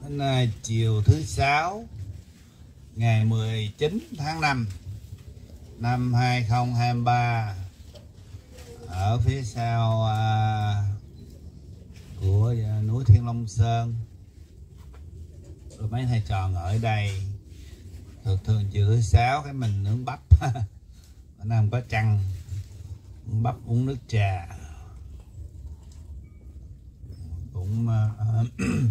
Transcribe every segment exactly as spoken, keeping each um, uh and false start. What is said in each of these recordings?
Hôm nay chiều thứ sáu ngày mười chín tháng năm năm hai không hai ba, ở phía sau à, của núi Thiên Long Sơn. Rồi mấy thầy trò ở đây thường thường chiều thứ sáu cái mình nướng bắp bữa nay không có trăng, nướng bắp uống nước trà cũng uh,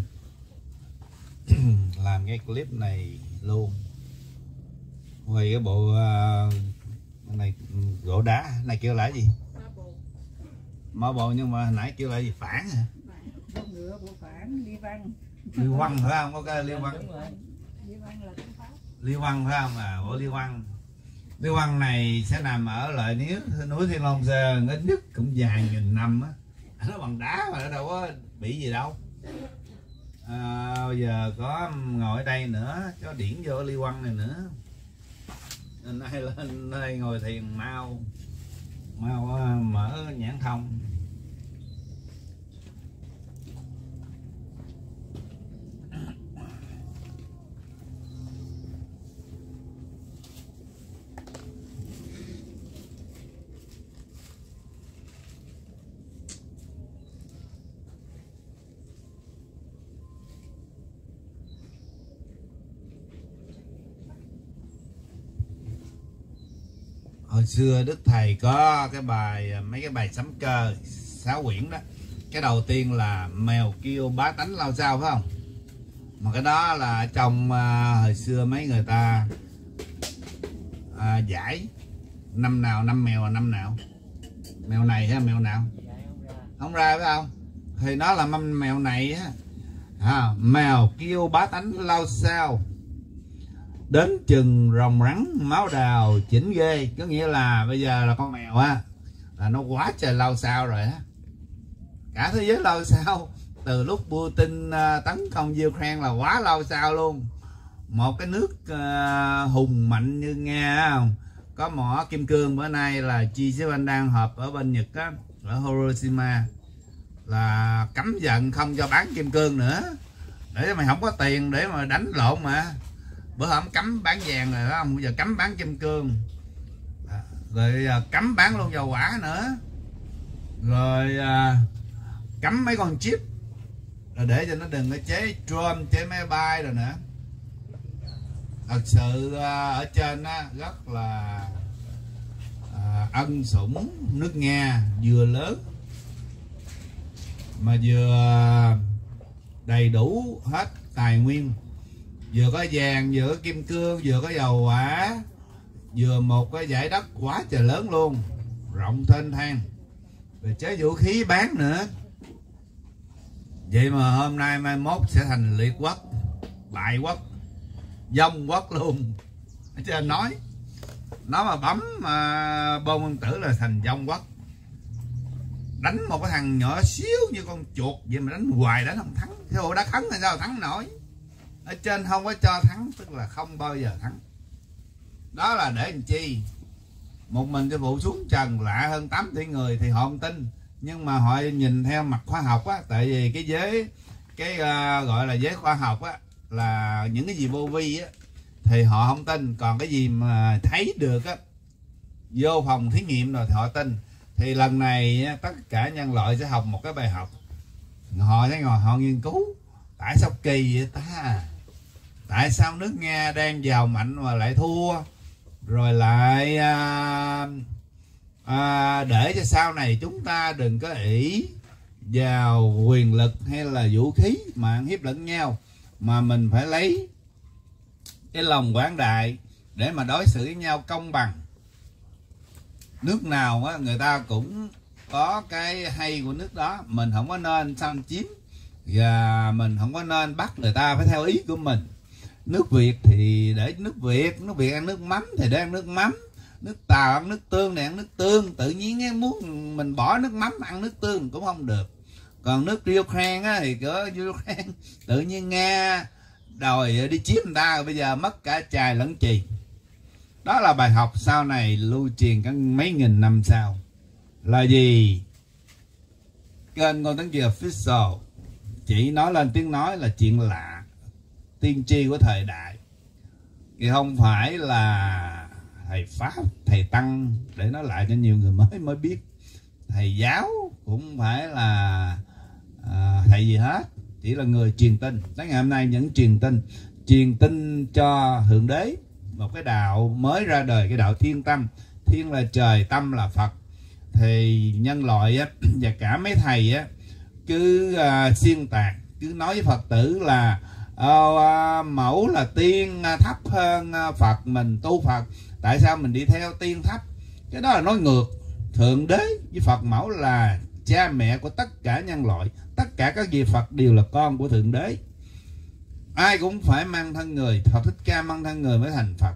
làm cái clip này luôn. Ngoài cái bộ uh, này gỗ đá này kêu là gì? Mã bộ, nhưng mà nãy kêu là gì? Phản hả? Bộ ngựa, bộ phản, Ly Văn. Ly Văn phải không? Có cái Ly Văn. Ly Văn là tiếng Pháp. Ly Văn phải không? À, bộ Ly Văn. Ly Văn này sẽ nằm ở lại núi núi Thiên Long Sơn, ít nhất cũng vài nghìn năm á. Nó bằng đá mà nó đâu có bị gì đâu. À, bây giờ có ngồi ở đây nữa, có điển vô Ly Văn này nữa. Nên nay lên đây ngồi thiền mau mau mở nhãn thông. Hồi xưa Đức Thầy có cái bài, mấy cái bài sấm cơ sáu quyển đó. Cái đầu tiên là mèo kêu bá tánh lao sao phải không? Mà cái đó là trong uh, hồi xưa mấy người ta uh, giải năm nào, năm mèo là năm nào? Mèo này hay mèo nào? Không ra phải không? Thì nó là mâm mèo này á. À, mèo kêu bá tánh lao sao, đến chừng rồng rắn máu đào chỉnh ghê. Có nghĩa là bây giờ là con mèo á là nó quá trời lao sao rồi á. Cả thế giới lao sao. Từ lúc Putin uh, tấn công Ukraine là quá lao sao luôn. Một cái nước uh, hùng mạnh như Nga không? Có mỏ kim cương, bữa nay là G bảy đang họp ở bên Nhật á, ở Hiroshima, là cấm vận không cho bán kim cương nữa, để mày không có tiền để mà đánh lộn mà. Bữa hôm cấm bán vàng rồi đó không, bây giờ cấm bán kim cương, à, rồi à, cấm bán luôn dầu hỏa nữa, rồi à, cấm mấy con chip, rồi để cho nó đừng có chế drone, chế máy bay rồi nữa. Thật sự à, ở trên á, rất là à, ân sủng nước Nga, vừa lớn mà vừa đầy đủ hết tài nguyên, vừa có vàng, vừa có kim cương, vừa có dầu hỏa, vừa một cái dải đất quá trời lớn luôn, rộng thênh thang, rồi chế vũ khí bán nữa. Vậy mà hôm nay mai mốt sẽ thành liệt quốc, bại quốc, vong quốc luôn. Ở trên nói nó mà bấm mà bom nguyên tử là thành vong quốc. Đánh một cái thằng nhỏ xíu như con chuột vậy mà đánh hoài đánh không thắng. Cái hồ đá khấn là sao thắng nổi. Ở trên không có cho thắng, tức là không bao giờ thắng. Đó là để làm chi? Một mình cái vụ xuống trần lạ hơn tám tỷ người thì họ không tin. Nhưng mà họ nhìn theo mặt khoa học á. Tại vì cái giới, cái uh, gọi là giới khoa học á, là những cái gì vô vi á thì họ không tin. Còn cái gì mà thấy được á, vô phòng thí nghiệm rồi thì họ tin. Thì lần này tất cả nhân loại sẽ học một cái bài học. Họ sẽ ngồi họ nghiên cứu tại sao kỳ vậy ta, tại sao nước Nga đang giàu mạnh mà lại thua, rồi lại à, à, để cho sau này chúng ta đừng có ỷ vào quyền lực hay là vũ khí mà ăn hiếp lẫn nhau, mà mình phải lấy cái lòng quảng đại để mà đối xử với nhau công bằng. Nước nào á, người ta cũng có cái hay của nước đó, mình không có nên xâm chiếm và mình không có nên bắt người ta phải theo ý của mình. Nước Việt thì để nước Việt, nước Việt ăn nước mắm thì để ăn nước mắm, nước Tàu ăn nước tương thì ăn nước tương. Tự nhiên muốn mình bỏ nước mắm ăn nước tương cũng không được. Còn nước Ukraine á, thì có Ukraine tự nhiên Nga đòi đi chiếm người ta, bây giờ mất cả chài lẫn chì. Đó là bài học sau này lưu truyền cả mấy nghìn năm sau. Là gì? Kênh Ngô Tấn Kiệt Official chỉ nói lên tiếng nói là chuyện lạ, tiên tri của thời đại, thì không phải là thầy pháp, thầy tăng để nói lại cho nhiều người mới mới biết, thầy giáo cũng không phải là à, thầy gì hết, chỉ là người truyền tin. Tới ngày hôm nay những truyền tin truyền tin cho Thượng Đế một cái đạo mới ra đời, cái đạo thiên tâm. Thiên là trời, tâm là Phật. Thì nhân loại á, và cả mấy thầy á, cứ uh, xuyên tạc, cứ nói với Phật tử là uh, mẫu là tiên uh, thấp hơn uh, Phật, mình tu Phật, tại sao mình đi theo tiên thấp? Cái đó là nói ngược. Thượng Đế với Phật mẫu là cha mẹ của tất cả nhân loại, tất cả các vị Phật đều là con của Thượng Đế. Ai cũng phải mang thân người, Phật Thích Ca mang thân người mới thành Phật,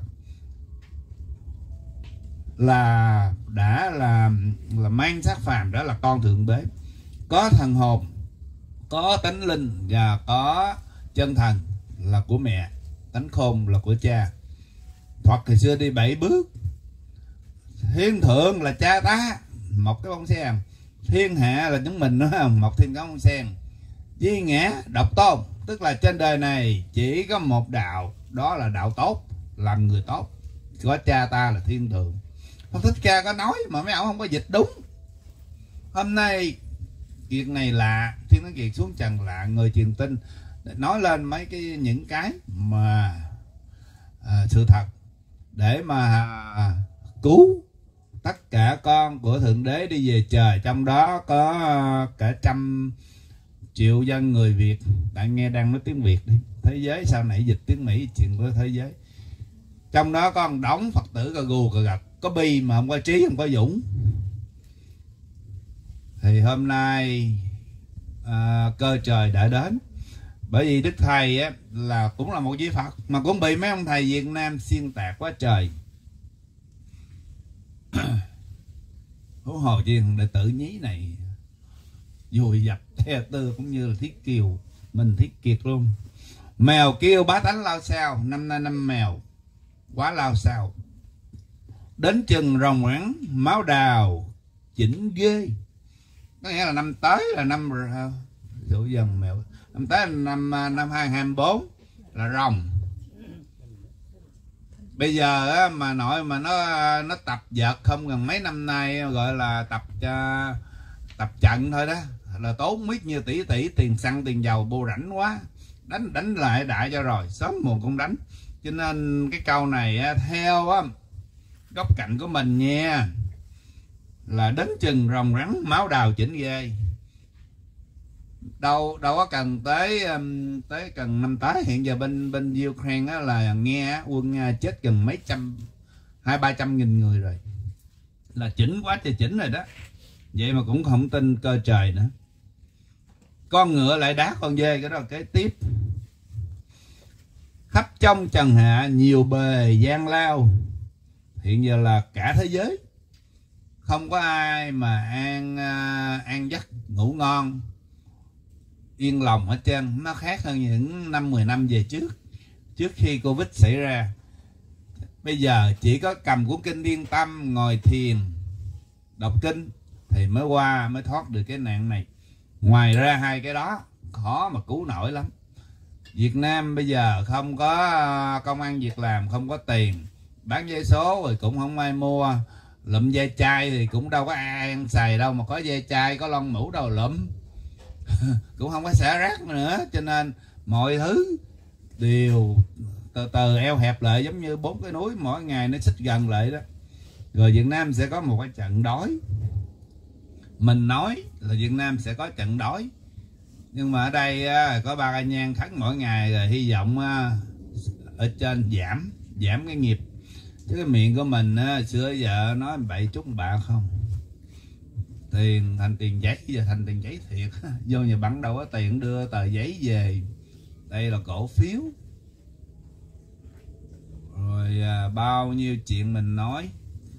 là đã là là mang xác phàm, đó là con Thượng Đế, có thần hồn, có tánh linh và có chân thần là của mẹ, tánh khôn là của cha. Phật thì xưa đi bảy bước. Thiên thượng là cha ta, một cái bông sen. Thiên hạ là chúng mình đó, một thiên cái bông sen. Duy ngã độc tôn, tức là trên đời này chỉ có một đạo, đó là đạo tốt, làm người tốt, có cha ta là thiên thượng. Phật Thích Ca có nói mà mấy ông không có dịch đúng. Hôm nay việc này lạ, Thiên Thắng Kiệt xuống trần lạ, người truyền tin nói lên mấy cái những cái mà à, sự thật để mà à, cứu tất cả con của Thượng Đế đi về trời, trong đó có à, cả trăm triệu dân người Việt. Bạn nghe đang nói tiếng Việt đi, thế giới sau này dịch tiếng Mỹ chuyện của thế giới. Trong đó có một đống Phật tử cà gù cà gật, có bi mà không có trí, không có dũng. Thì hôm nay à, cơ trời đã đến, bởi vì Đức Thầy á, là cũng là một vị Phật mà cũng bị mấy ông thầy Việt Nam xuyên tạc quá trời. Huống hồ chi thằng đệ tử nhí này vùi dập theo tư cũng như là Thiết Kiều, mình Thiết Kiệt luôn. Mèo kêu bá tánh lao sao, năm nay năm mèo quá lao sao. Đến chừng rồng rắn máu đào chỉnh ghê. Có nghĩa là năm tới là năm rồi dần mèo. Năm tới là năm năm hai hai bốn là rồng. Bây giờ mà nội mà nó nó tập vợt không, gần mấy năm nay gọi là tập uh, tập trận thôi đó, là tốn biết như tỷ tỷ tiền xăng tiền dầu, bô rảnh quá, đánh đánh lại đại cho rồi, sớm muộn cũng đánh. Cho nên cái câu này theo á, góc cạnh của mình nha, là đến chừng rồng rắn máu đào chỉnh ghê. Đâu đâu có cần tới um, tới cần năm tới. Hiện giờ bên bên Ukraine á, là nghe quân Nga chết gần mấy trăm, hai ba trăm nghìn người rồi, là chỉnh quá trời chỉnh rồi đó. Vậy mà cũng không tin cơ trời nữa. Con ngựa lại đá con dê, cái đó là kế tiếp. Khắp trong trần hạ nhiều bề gian lao. Hiện giờ là cả thế giới không có ai mà an an giấc ngủ ngon yên lòng hết trơn. Nó khác hơn những năm mười năm về trước, trước khi Covid xảy ra. Bây giờ chỉ có cầm cuốn kinh Thiên Tâm, ngồi thiền đọc kinh thì mới qua, mới thoát được cái nạn này. Ngoài ra hai cái đó khó mà cứu nổi lắm. Việt Nam bây giờ không có công ăn việc làm, không có tiền, bán vé số rồi cũng không ai mua. Lụm dây chai thì cũng đâu có ai ăn xài đâu, mà có dây chai có lon mũ đâu lụm. Cũng không có xả rác nữa, cho nên mọi thứ đều từ từ eo hẹp lại, giống như bốn cái núi mỗi ngày nó xích gần lại đó. Rồi Việt Nam sẽ có một cái trận đói. Mình nói là Việt Nam sẽ có trận đói, nhưng mà ở đây có ba cây nhang khấn mỗi ngày, rồi hy vọng ở trên giảm giảm cái nghiệp. Chứ cái miệng của mình xưa giờ nói bậy chút bạ không, tiền thành tiền giấy, giờ thành tiền giấy thiệt. Vô nhà bắn đâu có tiền đưa tờ giấy về. Đây là cổ phiếu. Rồi à, bao nhiêu chuyện mình nói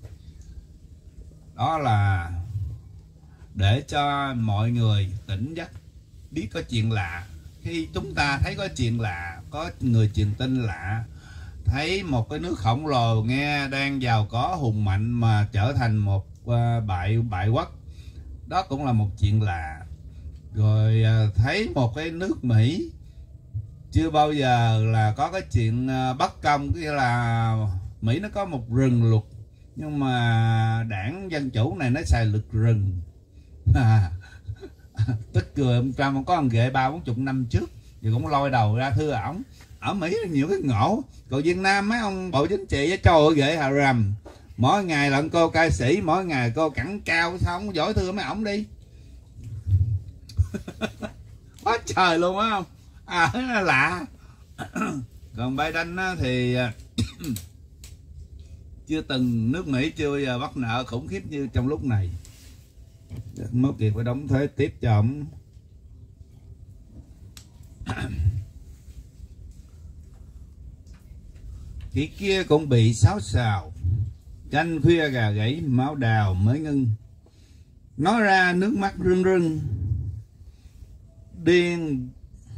đó là để cho mọi người tỉnh giấc, biết có chuyện lạ. Khi chúng ta thấy có chuyện lạ, có người truyền tin lạ, thấy một cái nước khổng lồ nghe đang giàu có hùng mạnh mà trở thành một uh, bại bại quốc, đó cũng là một chuyện lạ. Rồi uh, thấy một cái nước Mỹ chưa bao giờ là có cái chuyện bất công, nghĩa là Mỹ nó có một rừng luật, nhưng mà đảng Dân Chủ này nó xài luật rừng. À, tức cười ông Trump ông có một ghệ ba bốn chục năm trước thì cũng lôi đầu ra thưa ổng. Ở Mỹ nhiều cái ngộ, còn Việt Nam mấy ông bộ chính trị trời ơi ghệ hà rầm, mỗi ngày là cô ca sĩ, mỗi ngày cô cẳng cao, sao không giỏi thưa mấy ổng đi. Quá trời luôn á không à, lạ. Còn Biden thì chưa từng, nước Mỹ chưa bao giờ bắt nợ khủng khiếp như trong lúc này. Mới Kiệt phải đóng thuế tiếp cho ổng. Kỹ kia cũng bị xáo xào, canh khuya gà gãy máu đào mới ngưng, nói ra nước mắt rưng rưng, điên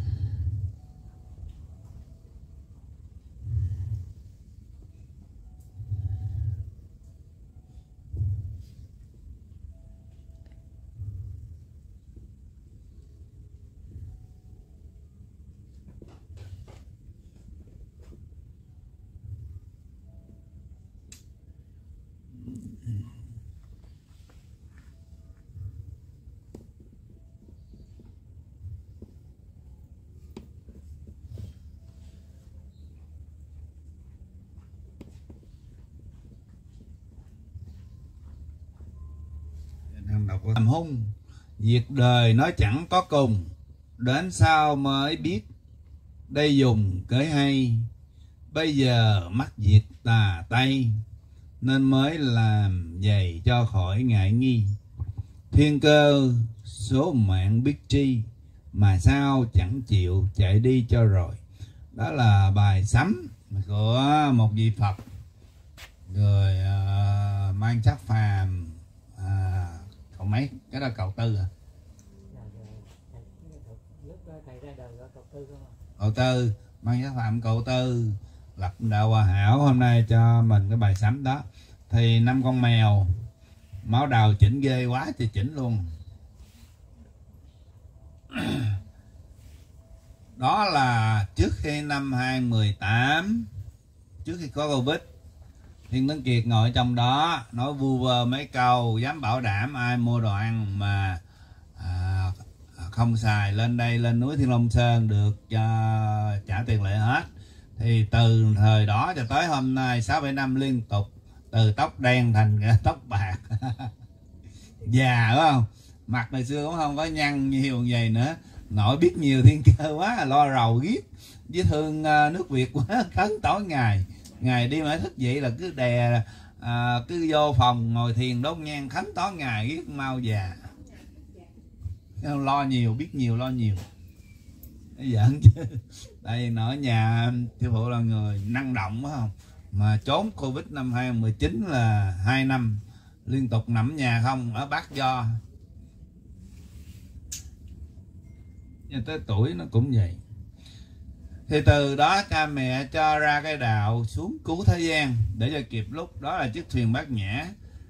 làm hung. Việc đời nó chẳng có cùng, đến sau mới biết đây dùng cái hay. Bây giờ mắc việc tà tây, nên mới làm vậy cho khỏi ngại nghi. Thiên cơ số mạng biết tri, mà sao chẳng chịu chạy đi cho rồi. Đó là bài sấm của một vị Phật, người uh, mang sắc phàm. uh, Cậu mấy cái đó cậu Tư à? Cậu Tư mang sắc phàm, cậu Tư lập đạo Hòa Hảo hôm nay cho mình cái bài sấm đó. Thì năm con mèo máu đào chỉnh ghê quá thì chỉnh luôn. Đó là trước khi năm hai không một tám, trước khi có Covid, Thiên Tấn Kiệt ngồi trong đó nói vu vơ mấy câu, dám bảo đảm ai mua đồ ăn mà à, không xài lên đây, lên núi Thiên Long Sơn được uh, trả tiền lệ hết. Thì từ thời đó cho tới hôm nay sáu bảy năm liên tục, từ tóc đen thành tóc bạc. Già phải không? Mặt ngày xưa cũng không có nhăn nhiều như vậy nữa. Nội biết nhiều thiên cơ quá, lo rầu ghét với thương uh, nước Việt quá, khấn tối ngày. Ngày đi mà thức dậy là cứ đè, à, cứ vô phòng ngồi thiền đốt nhang khấn tối ngày, ghét mau già. Lo nhiều, biết nhiều, lo nhiều. Giỡn chứ. Tại vì nó ở nhà tiêu thụ là người năng động phải không? Mà trốn Covid năm hai không một chín là hai năm liên tục nằm nhà không, ở Bác Do. Nhưng tới tuổi nó cũng vậy. Thì từ đó cha mẹ cho ra cái đạo xuống cứu thế gian để cho kịp lúc. Đó là chiếc thuyền Bát Nhã.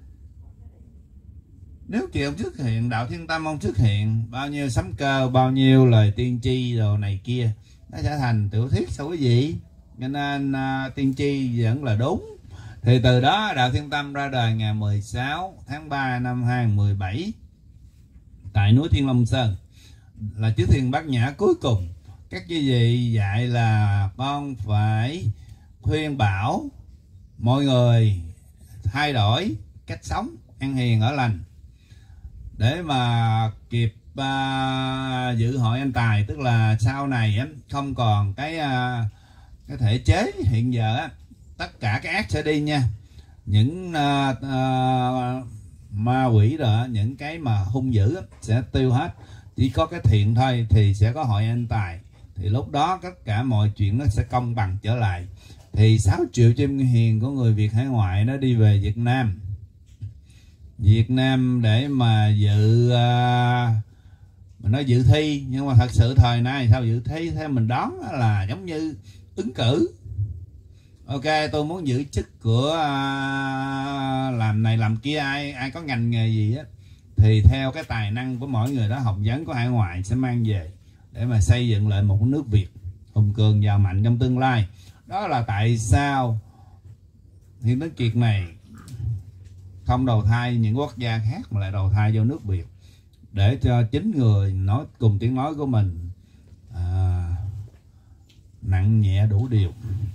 Nếu chị không xuất hiện, đạo Thiên Tâm không xuất hiện, bao nhiêu sấm cơ, bao nhiêu lời tiên tri đồ này kia, nó sẽ thành tiểu thuyết sao quý vị. Cho nên uh, tiên tri vẫn là đúng. Thì từ đó đạo Thiên Tâm ra đời ngày mười sáu tháng ba năm hai không một bảy tại núi Thiên Long Sơn, là chiếc thuyền Bát Nhã cuối cùng. Các quý vị dạy là con phải khuyên bảo mọi người thay đổi cách sống, ăn hiền ở lành, để mà kịp uh, dự hội anh tài. Tức là sau này á, không còn cái uh, cái thể chế hiện giờ á, tất cả cái ác sẽ đi nha. Những uh, uh, ma quỷ rồi, những cái mà hung dữ á, sẽ tiêu hết. Chỉ có cái thiện thôi thì sẽ có hội anh tài. Thì lúc đó tất cả mọi chuyện nó sẽ công bằng trở lại. Thì sáu triệu chim hiền của người Việt hải ngoại nó đi về Việt Nam. Việt Nam để mà dự uh, mình nói dự thi, nhưng mà thật sự thời nay sao dự thi theo mình đoán là giống như ứng cử. Ok, tôi muốn giữ chức của uh, làm này làm kia, ai ai có ngành nghề gì á, thì theo cái tài năng của mỗi người đó, học vấn của hải ngoại sẽ mang về để mà xây dựng lại một nước Việt hùng cường giàu mạnh trong tương lai. Đó là tại sao Thiên Tuấn Kiệt này không đầu thai những quốc gia khác mà lại đầu thai vô nước Việt, để cho chính người nói cùng tiếng nói của mình à, nặng nhẹ đủ điều.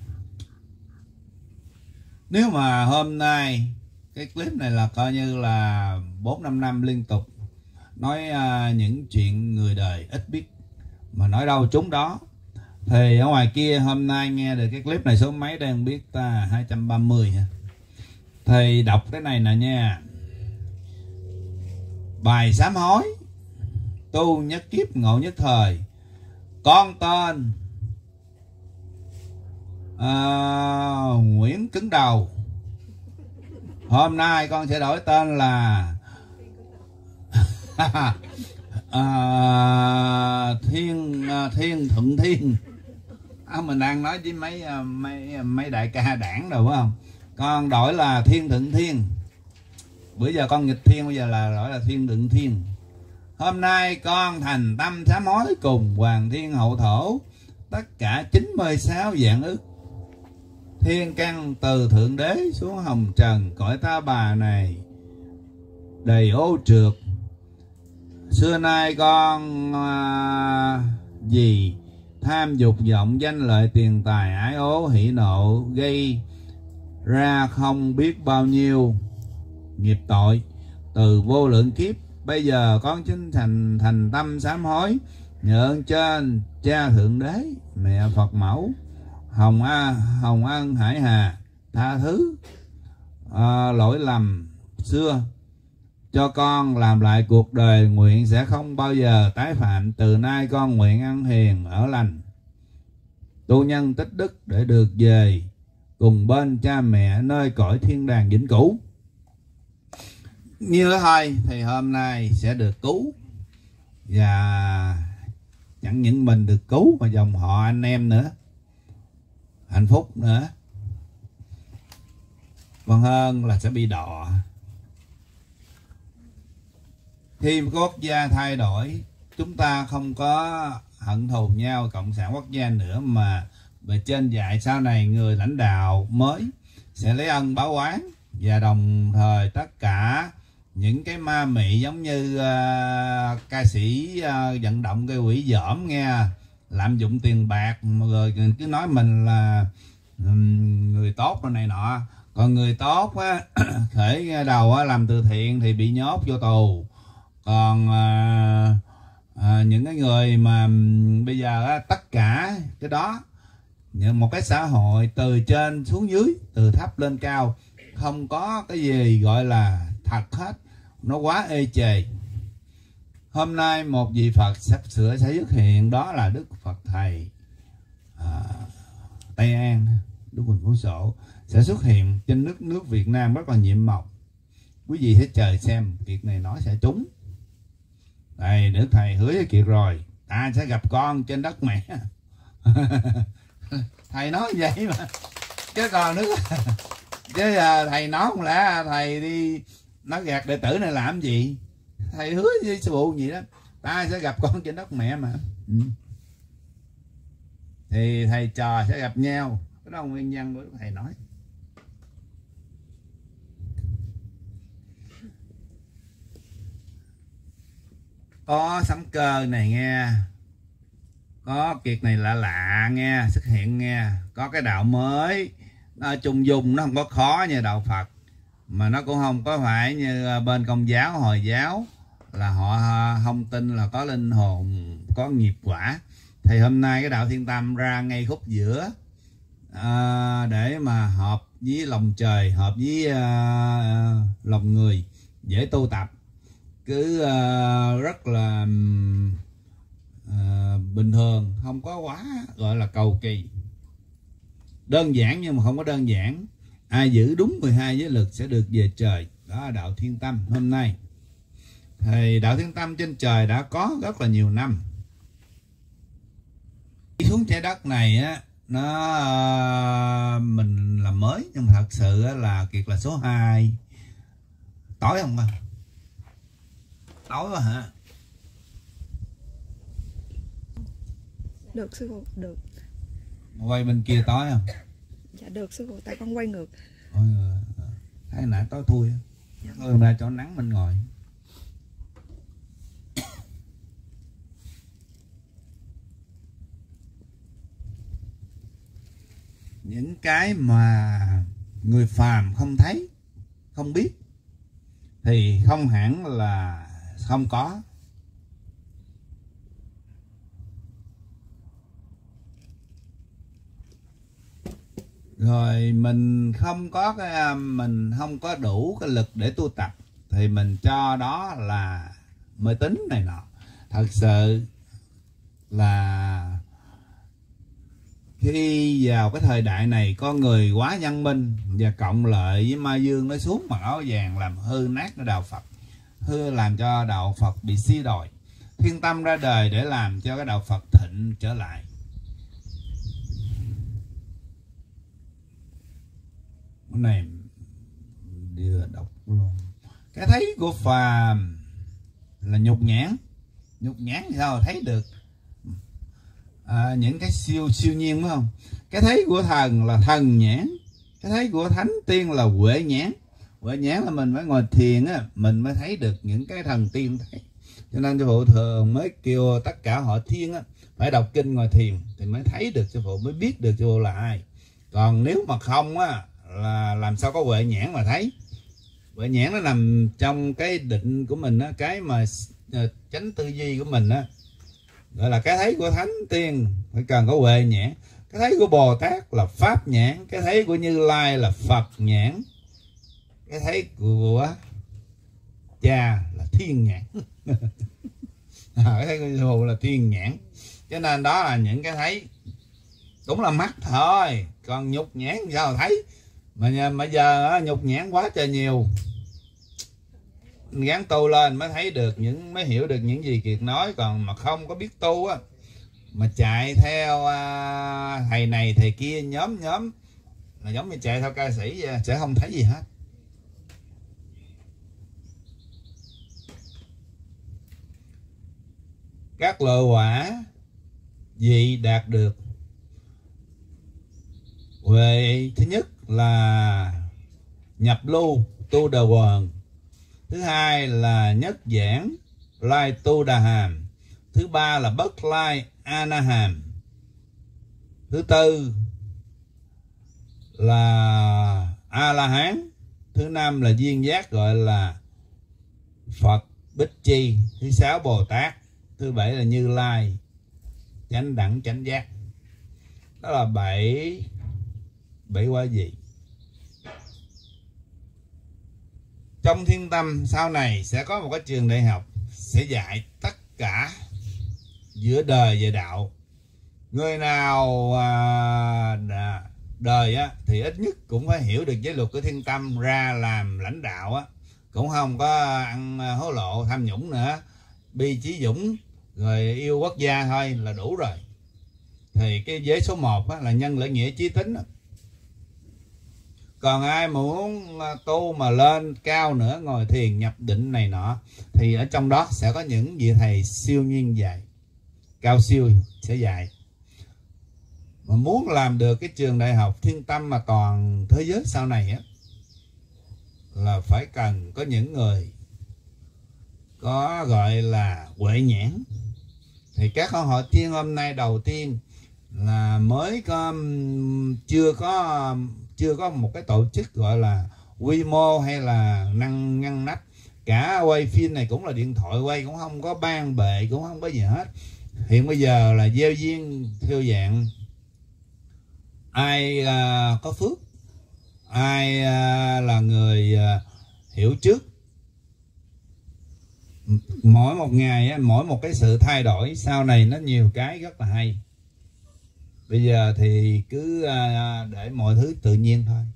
Nếu mà hôm nay cái clip này là coi như là bốn năm năm liên tục nói à, những chuyện người đời ít biết mà nói đâu trúng đó, thì ở ngoài kia hôm nay nghe được cái clip này số mấy đây không biết ta, hai trăm ba mươi hả? Thì đọc cái này nè nha. Bài sám hối, tu nhất kiếp ngộ nhất thời. Con tên à, Nguyễn Cứng Đầu. Hôm nay con sẽ đổi tên là à, Thiên Thiên Thuận Thiên. À, mình đang nói với mấy mấy mấy đại ca đảng rồi phải không? Con đổi là Thiên Thuận Thiên. Bữa giờ con nghịch thiên, bây giờ là đổi là Thiên Thuận Thiên. Hôm nay con thành tâm sám hối cùng Hoàng Thiên Hậu Thổ tất cả chín mươi sáu dạng ức thiên căn từ thượng đế xuống hồng trần cõi ta bà này đầy ô trượt. Xưa nay con à, vì tham dục vọng danh lợi tiền tài ái ố hỉ nộ gây ra không biết bao nhiêu nghiệp tội từ vô lượng kiếp. Bây giờ con chính thành thành tâm sám hối, nhờ ơn trên cha thượng đế, mẹ Phật mẫu, hồng a hồng ân hải hà tha thứ à, lỗi lầm xưa cho con, làm lại cuộc đời, nguyện sẽ không bao giờ tái phạm. Từ nay con nguyện ăn hiền ở lành, tu nhân tích đức để được về cùng bên cha mẹ nơi cõi thiên đàng vĩnh cửu. Như thế thôi thì hôm nay sẽ được cứu, và chẳng những mình được cứu mà dòng họ anh em nữa, hạnh phúc nữa. Còn hơn là sẽ bị đọa. Khi quốc gia thay đổi, chúng ta không có hận thù nhau cộng sản quốc gia nữa, mà về trên dạy sau này người lãnh đạo mới sẽ lấy ân báo oán, và đồng thời tất cả những cái ma mị giống như uh, ca sĩ uh, vận động cái quỷ dởm nghe, lạm dụng tiền bạc rồi cứ nói mình là um, người tốt rồi này nọ. Còn người tốt á, khởi đầu á, làm từ thiện thì bị nhốt vô tù. Còn à, à, những cái người mà bây giờ á, tất cả cái đó, một cái xã hội từ trên xuống dưới, từ thấp lên cao, không có cái gì gọi là thật hết, nó quá ê chề. Hôm nay một vị Phật sắp sửa sẽ xuất hiện, đó là Đức Phật Thầy à, Tây An, Đức Quỳnh Phú Sổ sẽ xuất hiện trên nước nước Việt Nam rất là nhiệm màu. Quý vị hãy chờ xem việc này nó sẽ trúng. Đây, Đức Thầy hứa với Kiệt rồi, ta sẽ gặp con trên đất mẹ. Thầy nói vậy mà, chứ còn nữa chứ thầy nói không lẽ thầy đi nói gạt đệ tử này làm gì? Thầy hứa với sư phụ gì đó, ta sẽ gặp con trên đất mẹ mà. Ừ. Thì thầy trò sẽ gặp nhau, cái đó là nguyên nhân của thầy nói. Có sấm cơ này nghe, có Kiệt này lạ lạ nghe, xuất hiện nghe, có cái đạo mới, nó trung dung, nó không có khó như đạo Phật, mà nó cũng không có phải như bên Công giáo, Hồi giáo là họ không tin là có linh hồn, có nghiệp quả. Thì hôm nay cái đạo Thiên Tâm ra ngay khúc giữa à, để mà hợp với lòng trời, hợp với à, lòng người, dễ tu tập, cứ uh, rất là uh, bình thường, không có quá gọi là cầu kỳ, đơn giản nhưng mà không có đơn giản. Ai giữ đúng mười hai giới lực sẽ được về trời. Đó là đạo Thiên Tâm hôm nay. Thì đạo Thiên Tâm trên trời đã có rất là nhiều năm. Đi xuống trái đất này á, nó uh, mình là mới, nhưng mà thật sự là Kiệt là số hai. Tối không à? Tối quá hả? Được sư phụ, được. Quay bên kia tối không? Dạ được sư phụ, tại con quay ngược. Ôi, thấy nãy tối thui. Dạ. Thôi ra chỗ nắng mình ngồi. Những cái mà người phàm không thấy, không biết thì không hẳn là không có. Rồi mình không có cái mình không có đủ cái lực để tu tập thì mình cho đó là mê tín này nọ. Thật sự là khi vào cái thời đại này con người quá văn minh và cộng lợi với ma dương nó xuống mặc áo vàng làm hư nát cái đạo Phật, hư làm cho đạo Phật bị suy đồi. Thiên Tâm ra đời để làm cho cái đạo Phật thịnh trở lại. Cái này đưa đọc luôn. Cái thấy của phàm là nhục nhãn. Nhục nhãn thì sao thấy được à, những cái siêu siêu nhiên phải không? Cái thấy của thần là thần nhãn. Cái thấy của thánh tiên là huệ nhãn. Huệ nhãn là mình phải ngồi thiền á, mình mới thấy được những cái thần tiên thấy. Cho nên sư phụ thường mới kêu tất cả họ thiên á phải đọc kinh ngồi thiền thì mới thấy được sư phụ, mới biết được sư phụ là ai. Còn nếu mà không á là làm sao có huệ nhãn mà thấy. Huệ nhãn nó nằm trong cái định của mình á, cái mà chánh tư duy của mình á, gọi là cái thấy của thánh tiên phải cần có huệ nhãn. Cái thấy của Bồ Tát là pháp nhãn. Cái thấy của Như Lai là Phật nhãn. Cái thấy của cha là thiên nhãn. Cái thấy của sư phụ là thiên nhãn. Cho nên đó là những cái thấy cũng là mắt thôi, còn nhục nhãn sao thấy. Mà bây giờ nhục nhãn quá trời nhiều, gắn tu lên mới thấy được những, mới hiểu được những gì Kiệt nói. Còn mà không có biết tu á, mà chạy theo uh, thầy này thầy kia nhóm nhóm là giống như chạy theo ca sĩ vậy, sẽ không thấy gì hết. Các loại quả gì đạt được về thứ nhất là nhập lưu tu đà quần, thứ hai là nhất giảng lai tu đà hàm, thứ ba là bất lai ana hàm, thứ tư là a la hán, thứ năm là duyên giác gọi là Phật Bích Chi, thứ sáu Bồ Tát, thứ bảy là Như Lai chánh đẳng chánh giác. Đó là bảy bảy quả gì. Trong Thiên Tâm sau này sẽ có một cái trường đại học sẽ dạy tất cả giữa đời và đạo. Người nào à, đời á, thì ít nhất cũng phải hiểu được giới luật của Thiên Tâm, ra làm lãnh đạo á, cũng không có ăn hối lộ tham nhũng nữa, bi chí dũng rồi yêu quốc gia thôi là đủ rồi. Thì cái giới số một á, là nhân lễ nghĩa chí tín á. Còn ai muốn tu mà lên cao nữa, ngồi thiền nhập định này nọ, thì ở trong đó sẽ có những vị thầy siêu nhiên dạy, cao siêu sẽ dạy. Mà muốn làm được cái trường đại học Thiên Tâm mà toàn thế giới sau này á, là phải cần có những người có gọi là huệ nhãn. Thì các con hội thiên hôm nay đầu tiên là mới có chưa có chưa có một cái tổ chức gọi là quy mô hay là năng ngăn nắp. Cả quay phim này cũng là điện thoại quay, cũng không có ban bệ, cũng không có gì hết. Hiện bây giờ là gieo duyên theo dạng ai uh, có phước, ai uh, là người uh, hiểu trước. Mỗi một ngày, mỗi một cái sự thay đổi sau này nó nhiều cái rất là hay. Bây giờ thì cứ để mọi thứ tự nhiên thôi.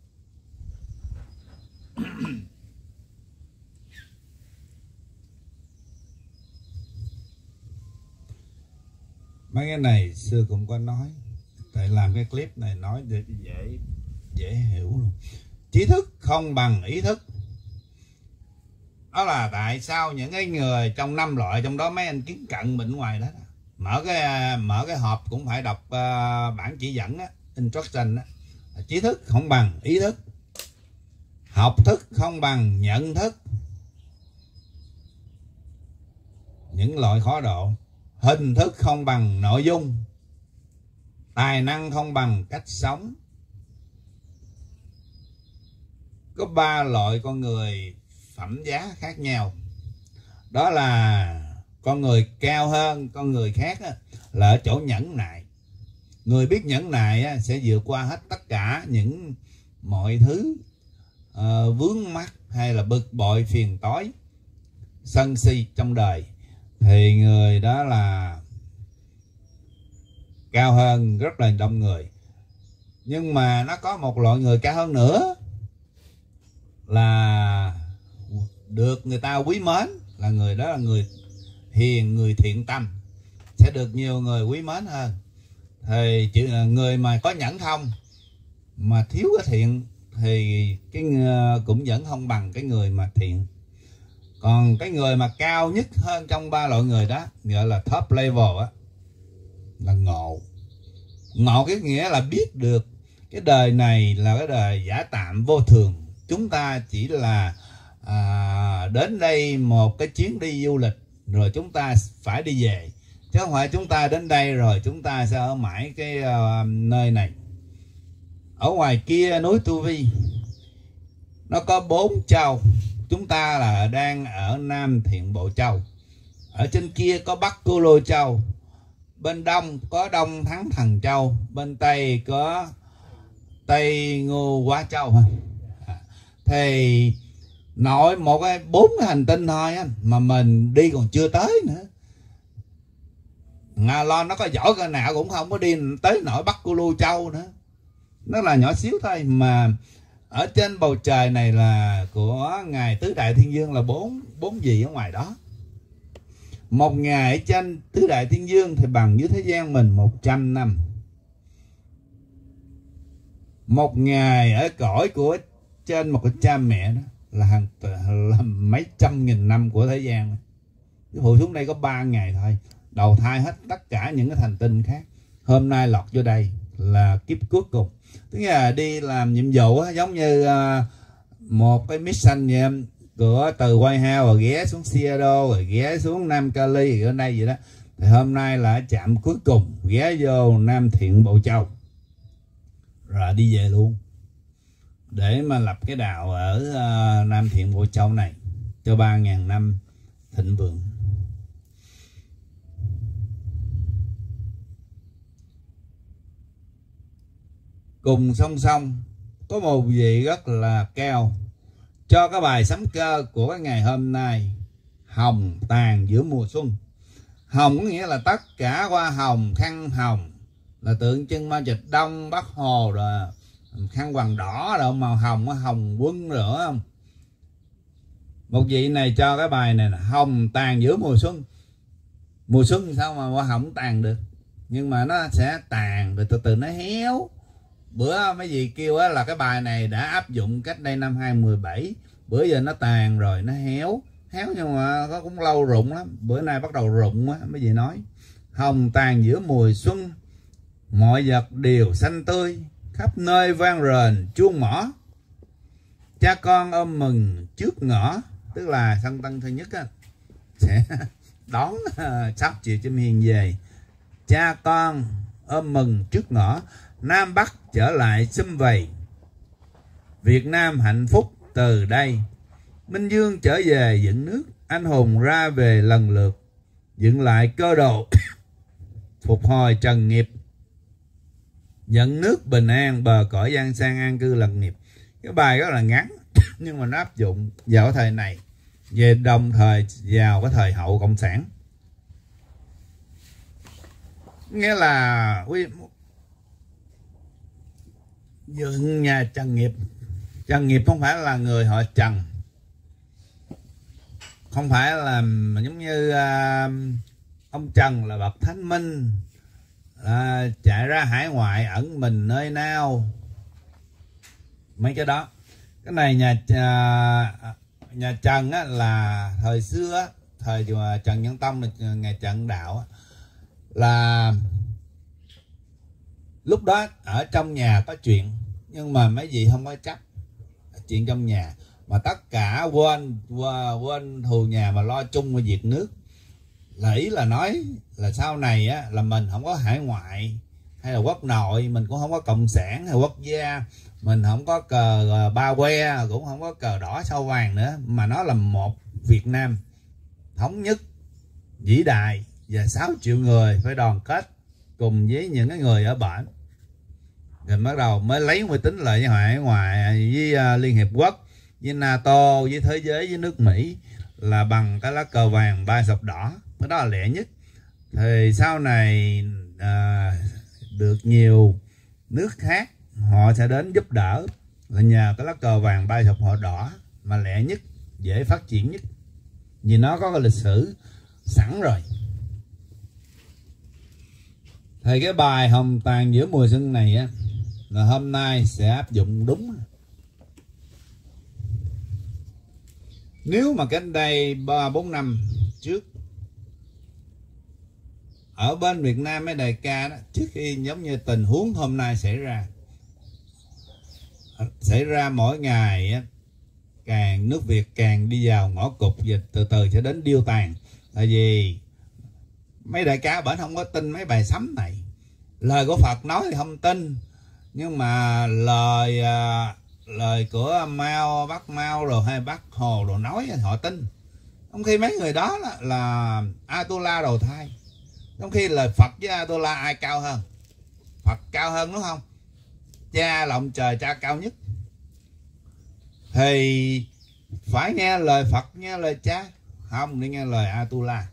Mấy cái này xưa cũng có nói, tại làm cái clip này nói để dễ dễ hiểu luôn. Trí thức không bằng ý thức. Đó là tại sao những cái người trong năm loại, trong đó mấy anh kiến cận bên ngoài đó, mở cái mở cái hộp cũng phải đọc uh, bản chỉ dẫn á, instruction á. Trí thức không bằng ý thức, học thức không bằng nhận thức, những loại khó độ, hình thức không bằng nội dung, tài năng không bằng cách sống. Có ba loại con người phẩm giá khác nhau. Đó là con người cao hơn con người khác á, là ở chỗ nhẫn nại. Người biết nhẫn nại á, sẽ vượt qua hết tất cả những mọi thứ uh, vướng mắc hay là bực bội, phiền toái, sân si trong đời. Thì người đó là cao hơn rất là đông người. Nhưng mà nó có một loại người cao hơn nữa, là được người ta quý mến, là người đó là người hiền, người thiện tâm, sẽ được nhiều người quý mến hơn. Thì chỉ người mà có nhẫn không mà thiếu cái thiện thì cái cũng vẫn không bằng cái người mà thiện. Còn cái người mà cao nhất hơn trong ba loại người đó, gọi là top level á, là ngộ. Ngộ cái nghĩa là biết được cái đời này là cái đời giả tạm vô thường. Chúng ta chỉ là à, đến đây một cái chuyến đi du lịch rồi chúng ta phải đi về, chứ không phải chúng ta đến đây rồi chúng ta sẽ ở mãi cái uh, nơi này. Ở ngoài kia núi Tu Vi nó có bốn châu, chúng ta là đang ở Nam Thiện Bộ Châu. Ở trên kia có Bắc Cô Lô Châu, bên đông có Đông Thắng Thần Châu, bên tây có Tây Ngô Quá Châu. Thì nội một cái bốn cái hành tinh thôi á, mà mình đi còn chưa tới nữa. Nga Lo nó có giỏi cái nào cũng không có đi tới nổi Bắc Cô Lô Châu nữa. Nó là nhỏ xíu thôi. Mà ở trên bầu trời này là của ngài Tứ Đại Thiên Dương là bốn bốn gì ở ngoài đó. Một ngày ở trên Tứ Đại Thiên Dương thì bằng với thế gian mình một trăm năm. Một ngày ở cõi của trên một cái cha mẹ đó là hàng là mấy trăm nghìn năm của thế gian. Cái phụ xuống đây có ba ngày thôi, đầu thai hết tất cả những cái hành tinh khác. Hôm nay lọt vô đây là kiếp cuối cùng. Tức là đi làm nhiệm vụ á, giống như uh, một cái mission vậy, của từ White House rồi ghé xuống Seattle rồi ghé xuống Nam Cali ở đây vậy đó. Thì hôm nay là trạm cuối cùng, ghé vô Nam Thiện Bộ Châu rồi đi về luôn, để mà lập cái đạo ở uh, Nam Thiện Bộ Châu này cho ba ngàn năm thịnh vượng. Cùng song song có một vị rất là cao cho cái bài sấm cơ của cái ngày hôm nay: hồng tàn giữa mùa xuân. Hồng có nghĩa là tất cả hoa hồng, khăn hồng là tượng trưng ma dịch Đông Bắc Hồ, rồi khăn quàng đỏ rồi màu hồng, hồng quân nữa không. Một vị này cho cái bài này là hồng tàn giữa mùa xuân. Mùa xuân sao mà hoa hồng tàn được, nhưng mà nó sẽ tàn rồi từ từ nó héo. Bữa mấy gì kêu á là cái bài này đã áp dụng cách đây năm hai không một bảy. Bữa giờ nó tàn rồi, nó héo. Héo nhưng mà nó cũng lâu rụng lắm. Bữa nay bắt đầu rụng á, mấy gì nói. Hồng tàn giữa mùa xuân, mọi vật đều xanh tươi, khắp nơi vang rền chuông mõ. Cha con ôm mừng trước ngõ, tức là Sân Tân thứ nhất á, sẽ đón sắp chiều chim hiền về. Cha con ôm mừng trước ngõ, Nam Bắc trở lại sum vầy. Việt Nam hạnh phúc từ đây. Minh Dương trở về dựng nước, anh hùng ra về lần lượt, dựng lại cơ đồ phục hồi trần nghiệp, dẫn nước bình an bờ cõi giang sang an cư lập nghiệp. Cái bài rất là ngắn nhưng mà nó áp dụng vào thời này, về đồng thời vào cái thời hậu cộng sản. Nghĩa là dựng nhà Trần Nghiệp. Trần Nghiệp không phải là người họ Trần, không phải là giống như uh, ông Trần là bậc thánh minh, uh, chạy ra hải ngoại ẩn mình nơi nào, mấy cái đó. Cái này nhà uh, nhà Trần á, là thời xưa, thời Trần Nhân Tông là ngày Trần Đạo á, là lúc đó ở trong nhà có chuyện, nhưng mà mấy vị không có chấp chuyện trong nhà, mà tất cả quên quên, quên thù nhà mà lo chung với việc nước. Là ý là nói là sau này á, là mình không có hải ngoại hay là quốc nội, mình cũng không có cộng sản hay quốc gia, mình không có cờ ba que, cũng không có cờ đỏ sao vàng nữa, mà nó là một Việt Nam thống nhất vĩ đại và sáu triệu người phải đoàn kết cùng với những cái người ở bển. Rồi bắt đầu mới lấy mới tính lại với hải ngoại, với uh, Liên Hiệp Quốc, với NATO, với thế giới, với nước Mỹ là bằng cái lá cờ vàng ba sọc đỏ. Cái đó là lẻ nhất. Thì sau này à, được nhiều nước khác họ sẽ đến giúp đỡ, là nhờ cái lá cờ vàng ba sọc họ đỏ mà lẻ nhất, dễ phát triển nhất, vì nó có cái lịch sử sẵn rồi. Thì cái bài Hồng Tàn giữa mùa xuân này á, là hôm nay sẽ áp dụng đúng. Nếu mà cách đây ba bốn năm trước ở bên Việt Nam mấy đại ca đó, trước khi giống như tình huống hôm nay xảy ra xảy ra mỗi ngày á, càng nước Việt càng đi vào ngõ cụt, và từ từ sẽ đến điêu tàn. Tại vì mấy đại ca bển không có tin mấy bài sấm này. Lời của Phật nói thì không tin, nhưng mà lời lời của Mao, Bác Mao rồi hay Bác Hồ rồi nói họ tin. Trong khi mấy người đó là, là Atula đầu thai. Trong khi lời Phật với Atula ai cao hơn? Phật cao hơn đúng không? Cha là ông trời, cha cao nhất. Thì phải nghe lời Phật, nghe lời cha, không đi nghe lời Atula.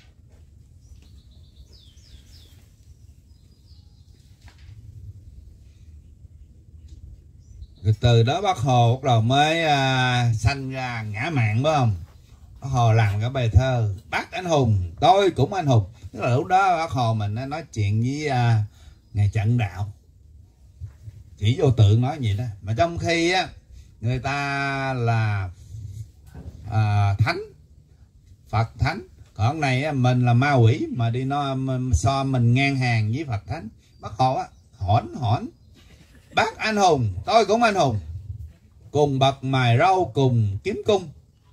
Rồi từ đó Bác Hồ bắt đầu mới à, sanh ra ngã mạn, phải không? Bác Hồ làm cái bài thơ Bác anh hùng, tôi cũng anh hùng. Tức là lúc đó Bác Hồ mình nói chuyện với à, Ngài Trần Đạo, chỉ vô tượng nói vậy đó. Mà trong khi á, người ta là à, thánh, Phật thánh, còn này á, mình là ma quỷ mà đi nói so mình ngang hàng với Phật thánh. Bác Hồ á, hỗn hỗn bác anh hùng, tôi cũng anh hùng, cùng bậc mài râu cùng kiếm cung.